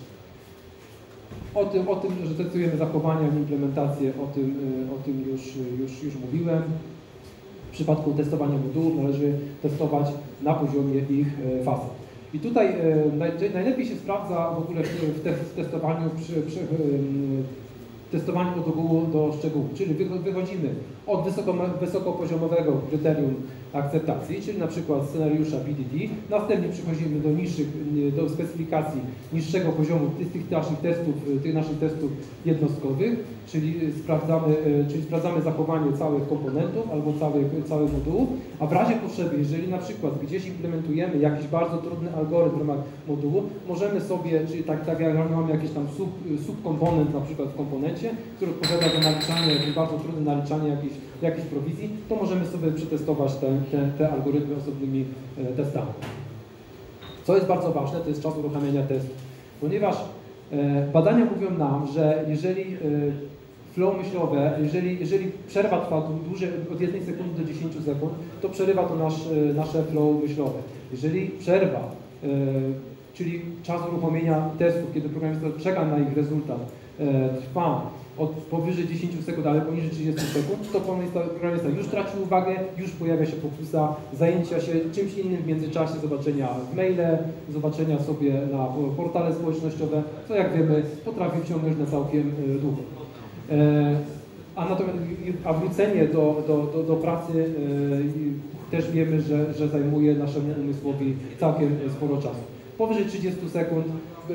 O tym, że testujemy zachowania, implementację, o tym już mówiłem. W przypadku testowania modułów należy testować na poziomie ich fasad. I tutaj najlepiej się sprawdza w ogóle w testowaniu testowanie od ogółu do szczegółu, czyli wychodzimy od wysokopoziomowego kryterium akceptacji, czyli na przykład scenariusza BDD, następnie przechodzimy do specyfikacji niższego poziomu tych naszych testów jednostkowych, czyli sprawdzamy zachowanie całych komponentów albo całych modułów, a w razie potrzeby, jeżeli na przykład gdzieś implementujemy jakiś bardzo trudny algorytm w ramach modułu, możemy sobie, czyli tak jak mamy jakiś tam subkomponent na przykład w komponencie, który odpowiada za naliczanie, bardzo trudne naliczanie jakiejś prowizji, to możemy sobie przetestować te algorytmy osobnymi testami. Co jest bardzo ważne, to jest czas uruchamiania testu, ponieważ badania mówią nam, że jeżeli flow myślowe, jeżeli przerwa trwa dłużej od 1 sekundy do 10 sekund, to przerywa to nasze flow myślowe. Jeżeli przerwa, czyli czas uruchomienia testów, kiedy programista czeka na ich rezultat, trwa od powyżej 10 sekund, ale poniżej 30 sekund, to programista już traci uwagę, już pojawia się pokusa zajęcia się czymś innym w międzyczasie, zobaczenia w maile, zobaczenia sobie na portale społecznościowe, co jak wiemy potrafi wciągnąć na całkiem długo. A wrócenie do pracy też wiemy, że zajmuje naszemu umysłowi całkiem sporo czasu. Powyżej 30 sekund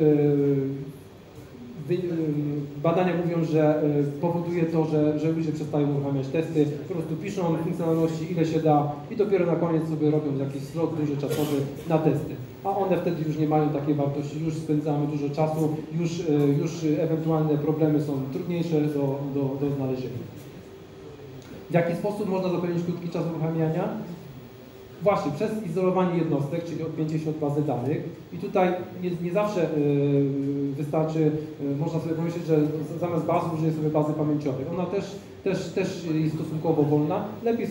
badania mówią, że powoduje to, że ludzie przestają uruchamiać testy, po prostu piszą funkcjonalności ile się da i dopiero na koniec sobie robią jakiś slot duży czasowy na testy. A one wtedy już nie mają takiej wartości, już spędzamy dużo czasu, już ewentualne problemy są trudniejsze do znalezienia. W jaki sposób można zapewnić krótki czas uruchamiania? Właśnie przez izolowanie jednostek, czyli odpięcie się od bazy danych. I tutaj nie zawsze wystarczy, można sobie pomyśleć, że zamiast bazy użyję sobie bazy pamięciowej. Ona też jest stosunkowo wolna. Lepiej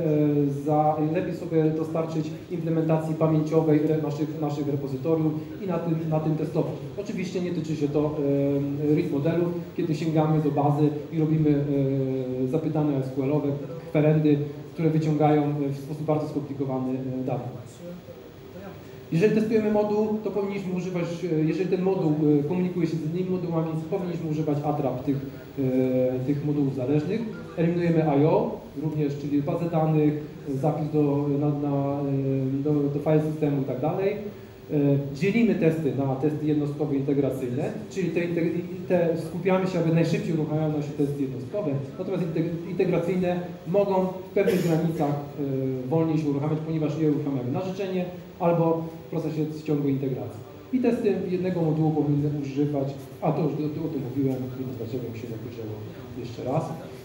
sobie dostarczyć implementacji pamięciowej naszych repozytoriów i na tym testować. Oczywiście nie tyczy się to read modelów, kiedy sięgamy do bazy i robimy zapytania SQL-owe, querendy, które wyciągają w sposób bardzo skomplikowany dane. Jeżeli testujemy moduł, to powinniśmy używać, jeżeli ten moduł komunikuje się z innymi modułami, powinniśmy używać ATRAP tych modułów zależnych. Eliminujemy I/O również, czyli bazę danych, zapis do file systemu i tak dalej. Dzielimy testy na testy jednostkowe i integracyjne, czyli skupiamy się, aby najszybciej uruchamiały się testy jednostkowe, natomiast integracyjne mogą w pewnych granicach wolniej się uruchamiać, ponieważ je uruchamiamy na życzenie albo w procesie ciągłej integracji. I testy jednego modułu powinny używać, a to już o tym mówiłem, więc dlaczego mi się napisało jeszcze raz.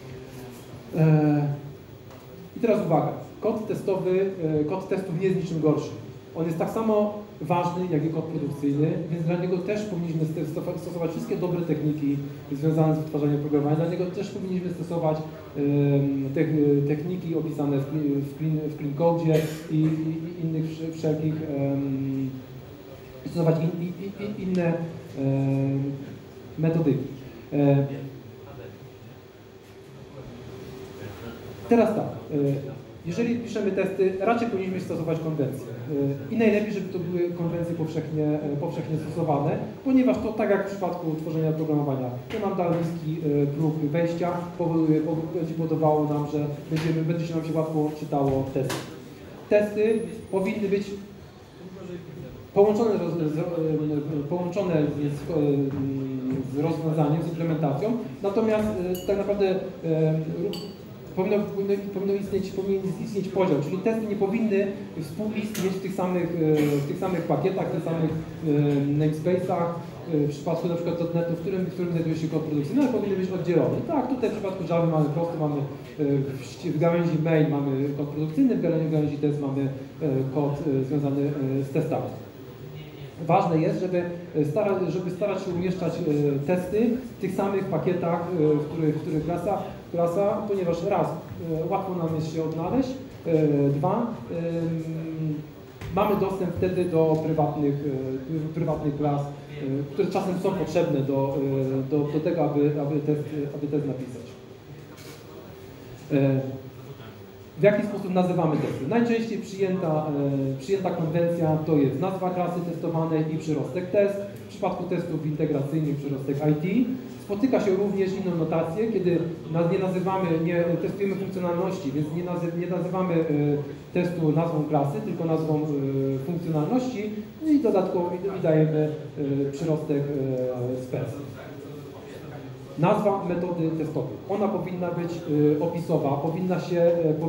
I teraz uwaga, kod testów nie jest niczym gorszym. On jest tak samo ważny jak i kod produkcyjny, więc dla niego też powinniśmy stosować wszystkie dobre techniki związane z wytwarzaniem oprogramowania. Dla niego też powinniśmy stosować techniki opisane w clean code i innych wszelkich stosować inne metodyki. Teraz tak, jeżeli piszemy testy, raczej powinniśmy stosować konwencje. I najlepiej, żeby to były konwencje powszechnie stosowane, ponieważ to, tak jak w przypadku tworzenia oprogramowania, to nam da niski próg wejścia, będzie powodowało nam, że będzie się nam się łatwo czytało testy. Testy powinny być połączone z rozwiązaniem, z implementacją, natomiast tak naprawdę powinien istnieć podział, czyli testy nie powinny współistnieć w tych samych pakietach, w tych samych namespace'ach. W przypadku na przykład .NET-u, w którym znajduje się kod produkcyjny, ale powinny być oddzielone. Tak, tutaj w przypadku Java mamy prosto, w gałęzi main mamy kod produkcyjny, w gałęzi test mamy kod związany z testami. Ważne jest, żeby starać się umieszczać testy w tych samych pakietach, w których klasa, ponieważ raz, łatwo nam jest się odnaleźć, dwa, mamy dostęp wtedy do prywatnych klas, które czasem są potrzebne do tego, aby test napisać. W jaki sposób nazywamy testy? Najczęściej przyjęta konwencja to jest nazwa klasy testowanej i przyrostek test. W przypadku testów integracyjnych przyrostek IT. Spotyka się również inną notację, kiedy nie testujemy funkcjonalności, więc nie nazywamy testu nazwą klasy, tylko nazwą funkcjonalności i dodatkowo dajemy przyrostek spec. Nazwa metody testowej. Ona powinna być opisowa, powinna się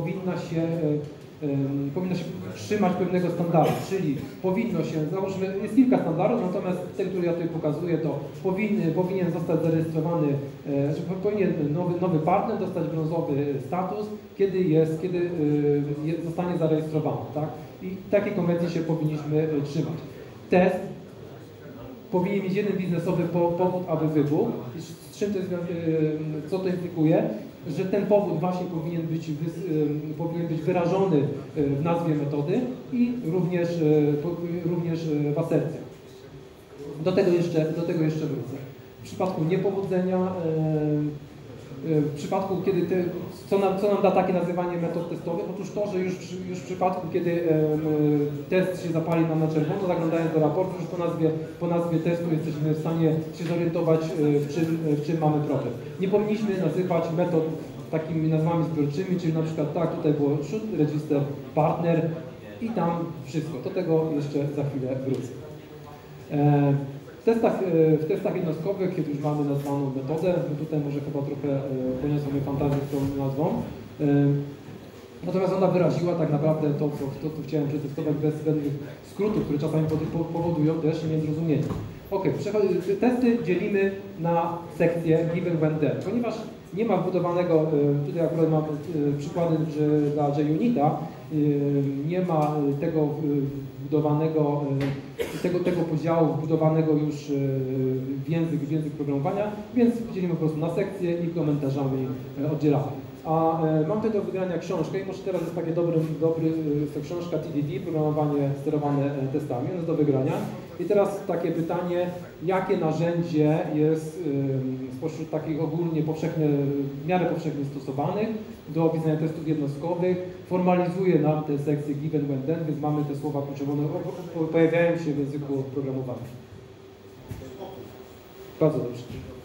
trzymać pewnego standardu, czyli powinno się, załóżmy, jest kilka standardów, natomiast ten, który ja tutaj pokazuję, to powinien zostać zarejestrowany, powinien nowy partner dostać brązowy status, kiedy zostanie zarejestrowany, tak? I takiej konwencji się powinniśmy trzymać. Test powinien mieć jeden biznesowy powód, aby wybuchł. Z czym to jest, co to implikuje? Że ten powód właśnie powinien być wyrażony w nazwie metody i również w asercji. Do tego jeszcze wrócę. W przypadku niepowodzenia, w przypadku, kiedy co nam da takie nazywanie metod testowych? Otóż to, że już w przypadku, kiedy test się zapali nam na czerwono, zaglądając do raportu, już po nazwie testu jesteśmy w stanie się zorientować, w czym mamy problem. Nie powinniśmy nazywać metod takimi nazwami zbiorczymi, czyli na przykład tak, tutaj było shoot, register, partner i tam wszystko. Do tego jeszcze za chwilę wrócę. W testach jednostkowych, kiedy już mamy nazwaną metodę, tutaj może chyba trochę poniosła mnie fantazję z tą nazwą, natomiast ona wyraziła tak naprawdę to, co chciałem przetestować bez zbędnych skrótów, które czasami powodują też niezrozumienie. Ok, testy dzielimy na sekcje given, when, then, ponieważ nie ma wbudowanego, tutaj akurat mam przykłady dla JUnita, nie ma tego wbudowanego, tego podziału wbudowanego już w język programowania, więc dzielimy po prostu na sekcje i komentarzami oddzielamy. A mam tutaj do wygrania książkę i może teraz jest takie to książka TDD, programowanie sterowane testami, ona jest do wygrania. I teraz takie pytanie, jakie narzędzie jest spośród takich ogólnie w miarę powszechnie stosowanych do opisania testów jednostkowych, formalizuje nam te sekcje given, when, then, więc mamy te słowa kluczowe, one pojawiają się w języku programowania. Bardzo dobrze.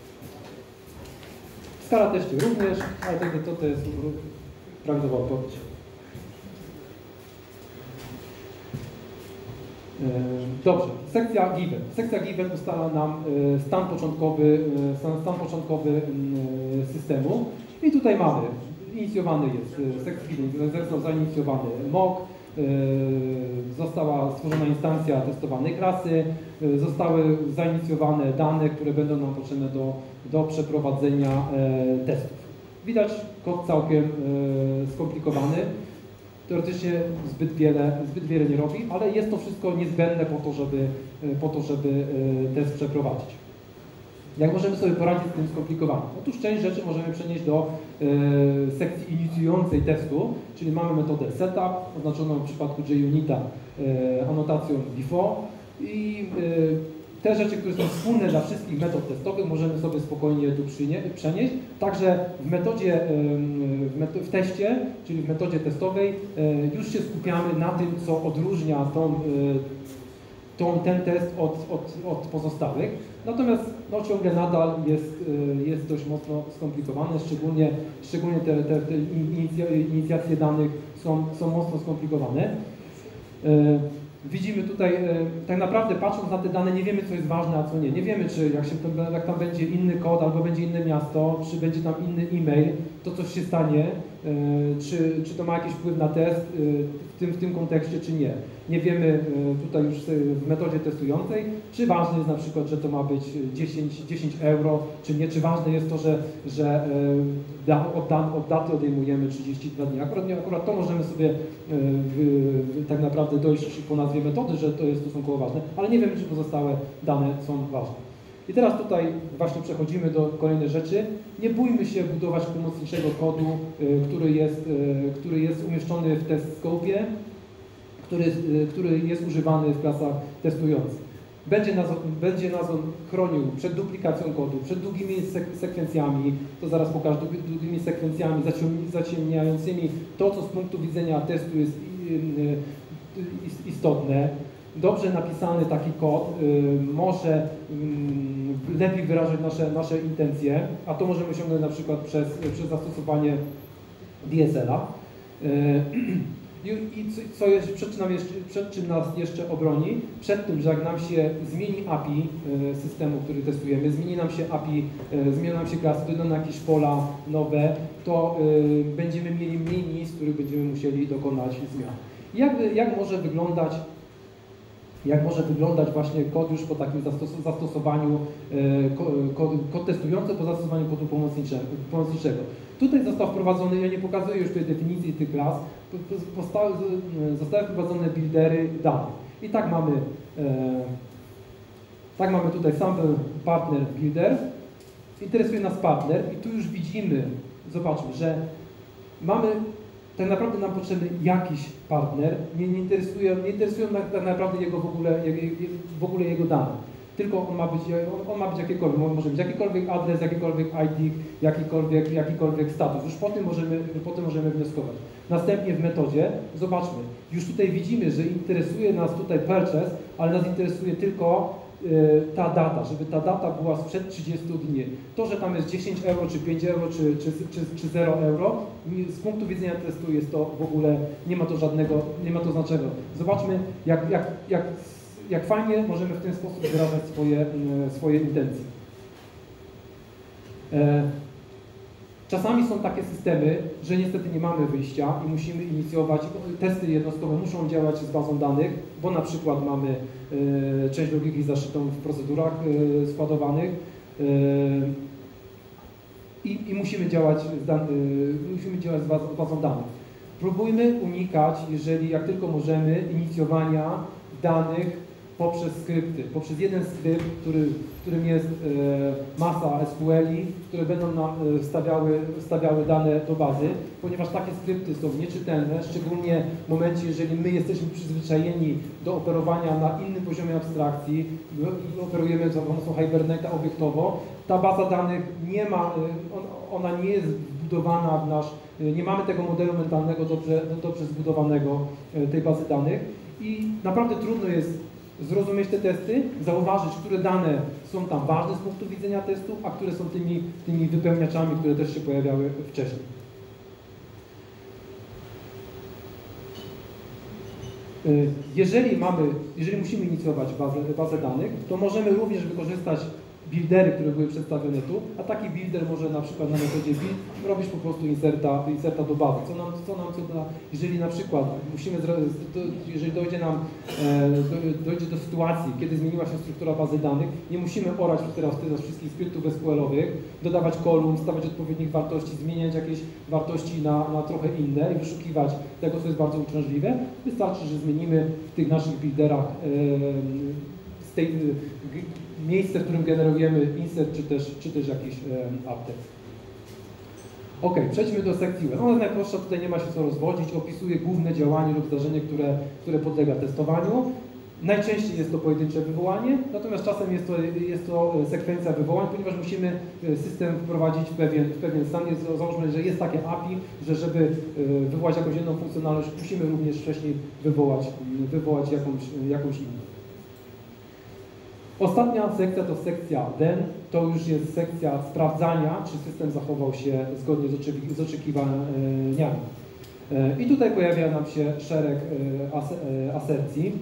Skala teście również, ale to jest prawidłowa odpowiedź. Dobrze, sekcja given. Sekcja given ustala nam stan początkowy systemu i tutaj mamy, inicjowany jest sekcja given, został zainicjowany mock, została stworzona instancja testowanej klasy, zostały zainicjowane dane, które będą nam potrzebne do przeprowadzenia testów. Widać kod całkiem skomplikowany. Teoretycznie zbyt wiele nie robi, ale jest to wszystko niezbędne po to, żeby test przeprowadzić. Jak możemy sobie poradzić z tym skomplikowaniem? Otóż część rzeczy możemy przenieść do sekcji inicjującej testu, czyli mamy metodę setup, oznaczoną w przypadku JUnita anotacją before i te rzeczy, które są wspólne dla wszystkich metod testowych, możemy sobie spokojnie tu przenieść. Także w teście, czyli w metodzie testowej, już się skupiamy na tym, co odróżnia ten test od pozostałych. Natomiast no, ciągle nadal jest dość mocno skomplikowane, szczególnie te inicjacje danych są mocno skomplikowane. Widzimy tutaj, tak naprawdę patrząc na te dane, nie wiemy, co jest ważne, a co nie. Nie wiemy, czy jak tam będzie inny kod, albo będzie inne miasto, czy będzie tam inny e-mail, to coś się stanie, czy to ma jakiś wpływ na test w tym kontekście, czy nie. Nie wiemy tutaj już w metodzie testującej, czy ważne jest na przykład, że to ma być 10 euro, czy nie, czy ważne jest to, że od daty odejmujemy 32 dni. Akurat to możemy sobie tak naprawdę dojść po nazwie metody, że to jest stosunkowo ważne, ale nie wiemy, czy pozostałe dane są ważne. I teraz tutaj właśnie przechodzimy do kolejnej rzeczy. Nie bójmy się budować pomocniczego kodu, który jest umieszczony w test scope'ie, który jest używany w klasach testujących. Będzie nas on chronił przed duplikacją kodu, przed długimi sekwencjami, to zaraz pokażę, długimi sekwencjami zaciemniającymi to, co z punktu widzenia testu jest istotne. Dobrze napisany taki kod może lepiej wyrażać nasze intencje, a to możemy osiągnąć na przykład przez zastosowanie DSL-a. I co jest, przed czym nas jeszcze obroni? Przed tym, że jak nam się zmieni API systemu, który testujemy, zmienią nam się klasy, dojdą jakieś pola nowe, to będziemy mieli mniej miejsc, w których będziemy musieli dokonać zmian. Jak może wyglądać właśnie kod już po takim zastosowaniu, kod testujący po zastosowaniu kodu pomocniczego. Tutaj został wprowadzony, ja nie pokazuję już tej definicji tych klas, zostały wprowadzone buildery danych. I tak mamy tutaj sample partner builder. Interesuje nas partner i tu już widzimy, zobaczmy, że tak naprawdę nam potrzebny jakiś partner, nie interesują tak naprawdę w ogóle jego dane. Tylko on ma być jakikolwiek, może być jakikolwiek adres, jakikolwiek ID, jakikolwiek status. Już po tym możemy wnioskować. Następnie w metodzie, zobaczmy, już tutaj widzimy, że interesuje nas tutaj purchase, ale nas interesuje tylko ta data, żeby ta data była sprzed 30 dni. To, że tam jest 10 euro, czy 5 euro, czy 0 euro, z punktu widzenia testu jest to w ogóle, nie ma to znaczenia. Zobaczmy, jak fajnie możemy w ten sposób wyrażać swoje intencje. Czasami są takie systemy, że niestety nie mamy wyjścia i musimy inicjować, testy jednostkowe muszą działać z bazą danych, bo na przykład mamy część logiki zaszytą w procedurach składowanych i musimy działać z bazą danych. Próbujmy unikać, jak tylko możemy, inicjowania danych poprzez skrypty, poprzez jeden skrypt, w którym jest masa SQL-i, które będą wstawiały dane do bazy, ponieważ takie skrypty są nieczytelne, szczególnie w momencie, jeżeli my jesteśmy przyzwyczajeni do operowania na innym poziomie abstrakcji, operujemy za pomocą Hibernate'a obiektowo, ta baza danych ona nie jest wbudowana w nie mamy tego modelu mentalnego dobrze zbudowanego tej bazy danych i naprawdę trudno jest zrozumieć te testy, zauważyć, które dane są tam ważne z punktu widzenia testu, a które są tymi wypełniaczami, które też się pojawiały wcześniej. Jeżeli musimy inicjować bazę danych, to możemy również wykorzystać buildery, które były przedstawione tu, a taki builder może na przykład na metodzie build robić po prostu inserta do bazy. Co nam da, jeżeli na przykład jeżeli dojdzie do sytuacji, kiedy zmieniła się struktura bazy danych, nie musimy orać teraz wszystkich skryptów SQL-owych, dodawać kolumn, stawiać odpowiednich wartości, zmieniać jakieś wartości na trochę inne i wyszukiwać tego, co jest bardzo uciążliwe. Wystarczy, że zmienimy w tych naszych builderach miejsce, w którym generujemy insert, czy też jakiś update. Ok, przejdźmy do sekcji web. Ona jest najprostsza, tutaj nie ma się co rozwodzić, opisuje główne działanie lub zdarzenie, które podlega testowaniu. Najczęściej jest to pojedyncze wywołanie, natomiast czasem jest to sekwencja wywołań, ponieważ musimy system wprowadzić w pewien stan. Załóżmy, że jest takie API, że żeby wywołać jakąś jedną funkcjonalność, musimy również wcześniej wywołać jakąś inną. Ostatnia sekcja to sekcja then, to już jest sekcja sprawdzania, czy system zachował się zgodnie z oczekiwaniami. I tutaj pojawia nam się szereg asercji.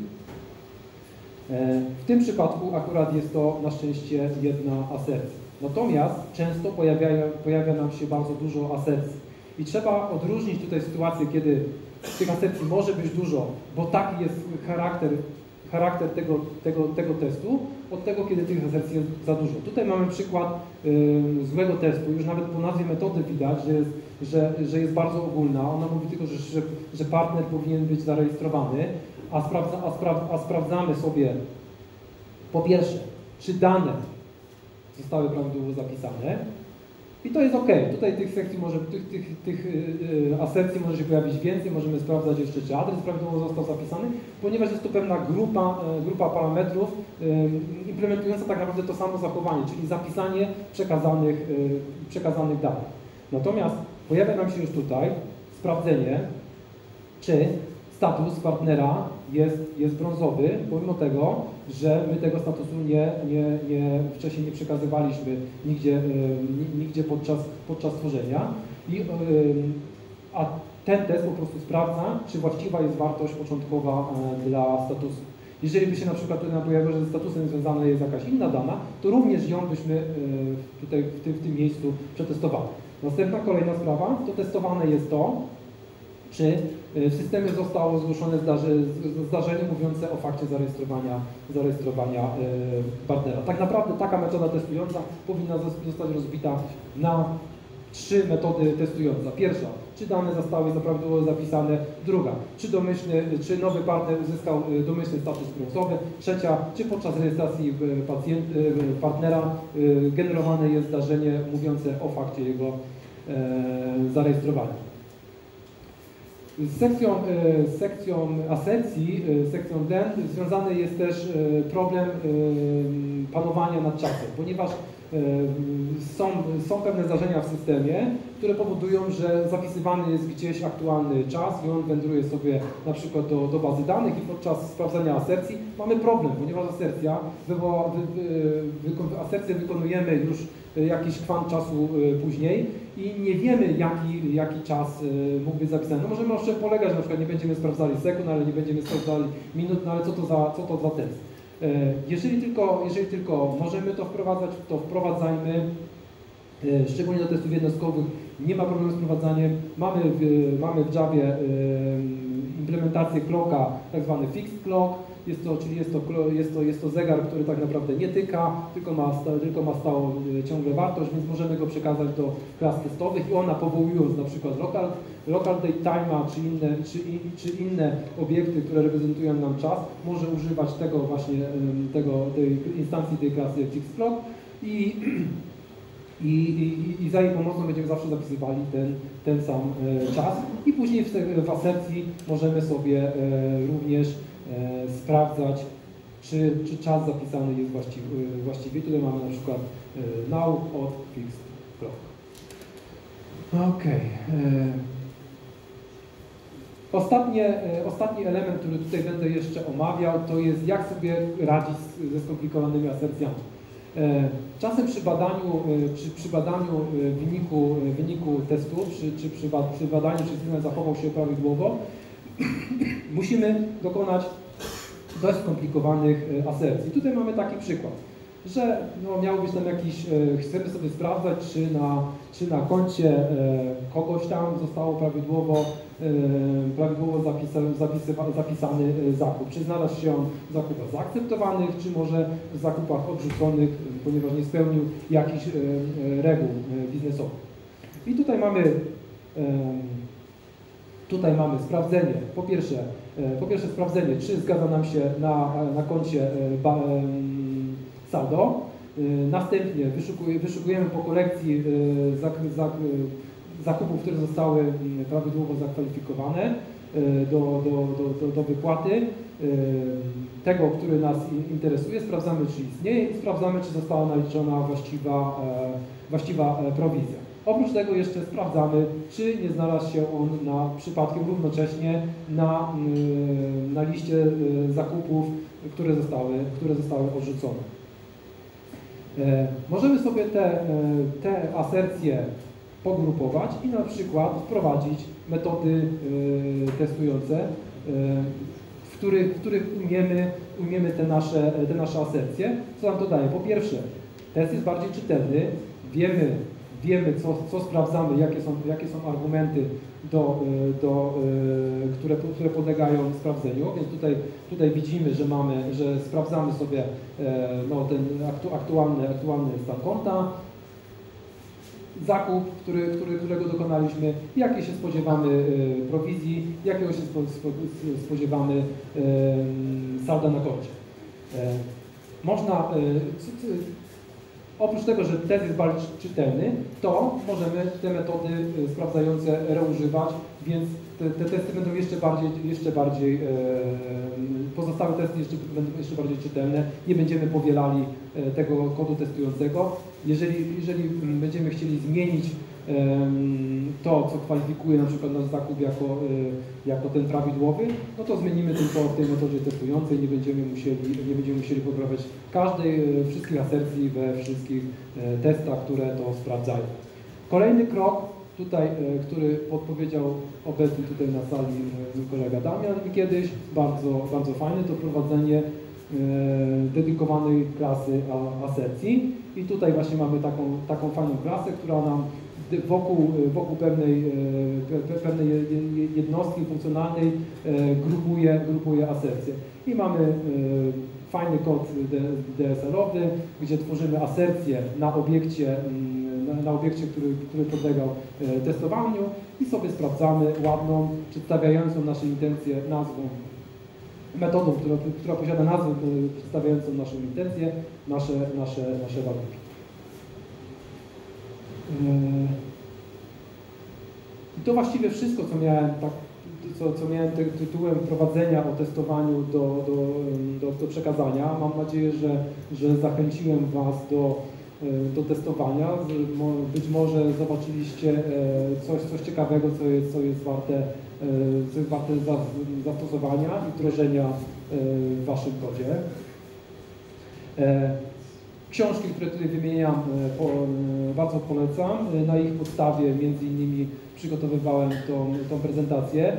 W tym przypadku akurat jest to na szczęście jedna asercja. Natomiast często pojawia nam się bardzo dużo asercji. I trzeba odróżnić tutaj sytuację, kiedy tych asercji może być dużo, bo taki jest charakter tego testu, od tego, kiedy tych asercji jest za dużo. Tutaj mamy przykład złego testu. Już nawet po nazwie metody widać, że jest bardzo ogólna. Ona mówi tylko, że partner powinien być zarejestrowany, a sprawdzamy sobie po pierwsze, czy dane zostały prawidłowo zapisane. I to jest ok. Tutaj tych sekcji tych asercji może się pojawić więcej, możemy sprawdzać jeszcze, czy adres prawidłowo został zapisany, ponieważ jest to pewna grupa parametrów implementująca tak naprawdę to samo zachowanie, czyli zapisanie przekazanych danych. Natomiast pojawia nam się już tutaj sprawdzenie, czy status partnera jest brązowy, pomimo tego, że my tego statusu wcześniej nie przekazywaliśmy nigdzie podczas tworzenia. A ten test po prostu sprawdza, czy właściwa jest wartość początkowa dla statusu. Jeżeli by się na przykład tutaj pojawiło, że ze statusem związana jest jakaś inna dana, to również ją byśmy tutaj w tym miejscu przetestowali. Następna, kolejna sprawa, to testowane jest to, czy w systemie zostało zgłoszone zdarzenie mówiące o fakcie zarejestrowania partnera. Tak naprawdę taka metoda testująca powinna zostać rozbita na 3 metody testujące. Pierwsza, czy dane zostały prawidłowo zapisane. Druga, czy nowy partner uzyskał domyślny status brązowy. Trzecia, czy podczas rejestracji partnera generowane jest zdarzenie mówiące o fakcie jego zarejestrowania. Z sekcją asercji, sekcją then, związany jest też problem panowania nad czasem, ponieważ są pewne zdarzenia w systemie, które powodują, że zapisywany jest gdzieś aktualny czas i on wędruje sobie na przykład do bazy danych i podczas sprawdzania asercji mamy problem, ponieważ asercję wykonujemy już jakiś kwant czasu później i nie wiemy, jaki czas mógł być zapisany. No możemy jeszcze polegać, na przykład nie będziemy sprawdzali sekund, ale nie będziemy sprawdzali minut, no ale co to za test? Jeżeli tylko możemy to wprowadzać, to wprowadzajmy, szczególnie do testów jednostkowych, nie ma problemu z wprowadzaniem. Mamy w Javie implementację clocka, tak zwany fixed clock, jest to zegar, który tak naprawdę nie tyka, tylko ma stałą ciągle wartość, więc możemy go przekazać do klas testowych i ona, powołując na przykład local date time'a czy inne obiekty, które reprezentują nam czas, może używać tej instancji tej klasy fixed clock i za jej pomocą będziemy zawsze zapisywali ten sam czas i później w asercji możemy sobie również sprawdzać, czy czas zapisany jest właściwie. Tutaj mamy na przykład now od fixed clock. Ok. Ostatni element, który tutaj będę jeszcze omawiał, to jest jak sobie radzić ze skomplikowanymi asercjami. Czasem przy badaniu wyniku testu, przy badaniu, czy system zachował się prawidłowo, musimy dokonać dość skomplikowanych asercji. Tutaj mamy taki przykład, że no, miał być tam jakiś, chcemy sobie sprawdzać, czy na koncie kogoś tam zostało prawidłowo zapisany zakup. Czy znalazł się on w zakupach zaakceptowanych, czy może w zakupach odrzuconych, ponieważ nie spełnił jakichś reguł biznesowych. I tutaj mamy sprawdzenie, po pierwsze sprawdzenie, czy zgadza nam się na koncie saldo. Następnie wyszukujemy po kolekcji zakupów, które zostały prawidłowo zakwalifikowane do wypłaty. Tego, który nas interesuje, sprawdzamy, czy istnieje i sprawdzamy, czy została naliczona właściwa prowizja. Oprócz tego jeszcze sprawdzamy, czy nie znalazł się on przypadkiem równocześnie na liście zakupów, które zostały odrzucone. Możemy sobie te asercje pogrupować i na przykład wprowadzić metody testujące, w których ujmiemy te nasze asercje. Co nam to daje? Po pierwsze, test jest bardziej czytelny, wiemy co sprawdzamy, jakie są argumenty, które podlegają sprawdzeniu, więc tutaj widzimy, że sprawdzamy sobie no, ten aktualny stan konta, zakup, którego dokonaliśmy, jakiej się spodziewamy prowizji, jakiego się spodziewamy salda na koncie. Oprócz tego, że test jest bardziej czytelny, to możemy te metody sprawdzające reużywać, więc te testy będą jeszcze bardziej pozostałe testy będą jeszcze bardziej czytelne. Nie będziemy powielali tego kodu testującego. Jeżeli będziemy chcieli zmienić to, co kwalifikuje na przykład nasz zakup jako ten prawidłowy, no to zmienimy tylko w tej metodzie testującej, nie będziemy musieli poprawiać wszystkich asercji we wszystkich testach, które to sprawdzają. Kolejny krok, tutaj, który podpowiedział obecny tutaj na sali mój kolega Damian i kiedyś, bardzo fajny, to wprowadzenie dedykowanej klasy asercji. I tutaj właśnie mamy taką fajną klasę, która nam wokół pewnej jednostki funkcjonalnej grupuje asercje. I mamy fajny kod DSL-owy, gdzie tworzymy asercję na obiekcie, który podlegał testowaniu i sobie sprawdzamy ładną, przedstawiającą nasze intencje nazwą, metodą, która posiada nazwę przedstawiającą naszą intencję, nasze warunki. I to właściwie wszystko, co miałem tytułem wprowadzenia o testowaniu do przekazania. Mam nadzieję, że zachęciłem Was do testowania. Być może zobaczyliście coś ciekawego, co jest warte zastosowania i wdrożenia w Waszym kodzie. Książki, które tutaj wymieniam, bardzo polecam. Na ich podstawie między innymi przygotowywałem tą prezentację.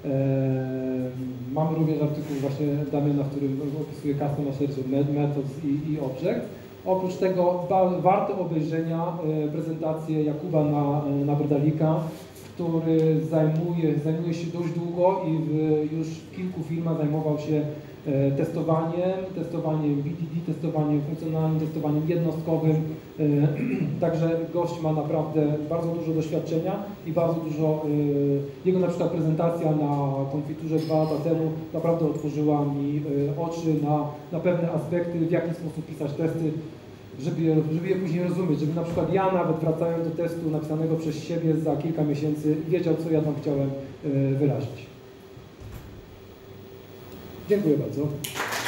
Mamy również artykuł właśnie Damiana, w którym opisuje Custom Assertion Methods i Object. Oprócz tego warte obejrzenia prezentację Jakuba Brdalika, który zajmuje się dość długo i już w kilku firmach zajmował się testowaniem BTD, testowaniem funkcjonalnym, testowaniem jednostkowym. Także gość ma naprawdę bardzo dużo doświadczenia i bardzo dużo, jego na przykład prezentacja na konfiturze 2 lata temu naprawdę otworzyła mi oczy na pewne aspekty, w jaki sposób pisać testy, żeby je później rozumieć, żeby na przykład ja nawet wracając do testu napisanego przez siebie za kilka miesięcy wiedział, co ja tam chciałem wyrazić. Dziękuję bardzo.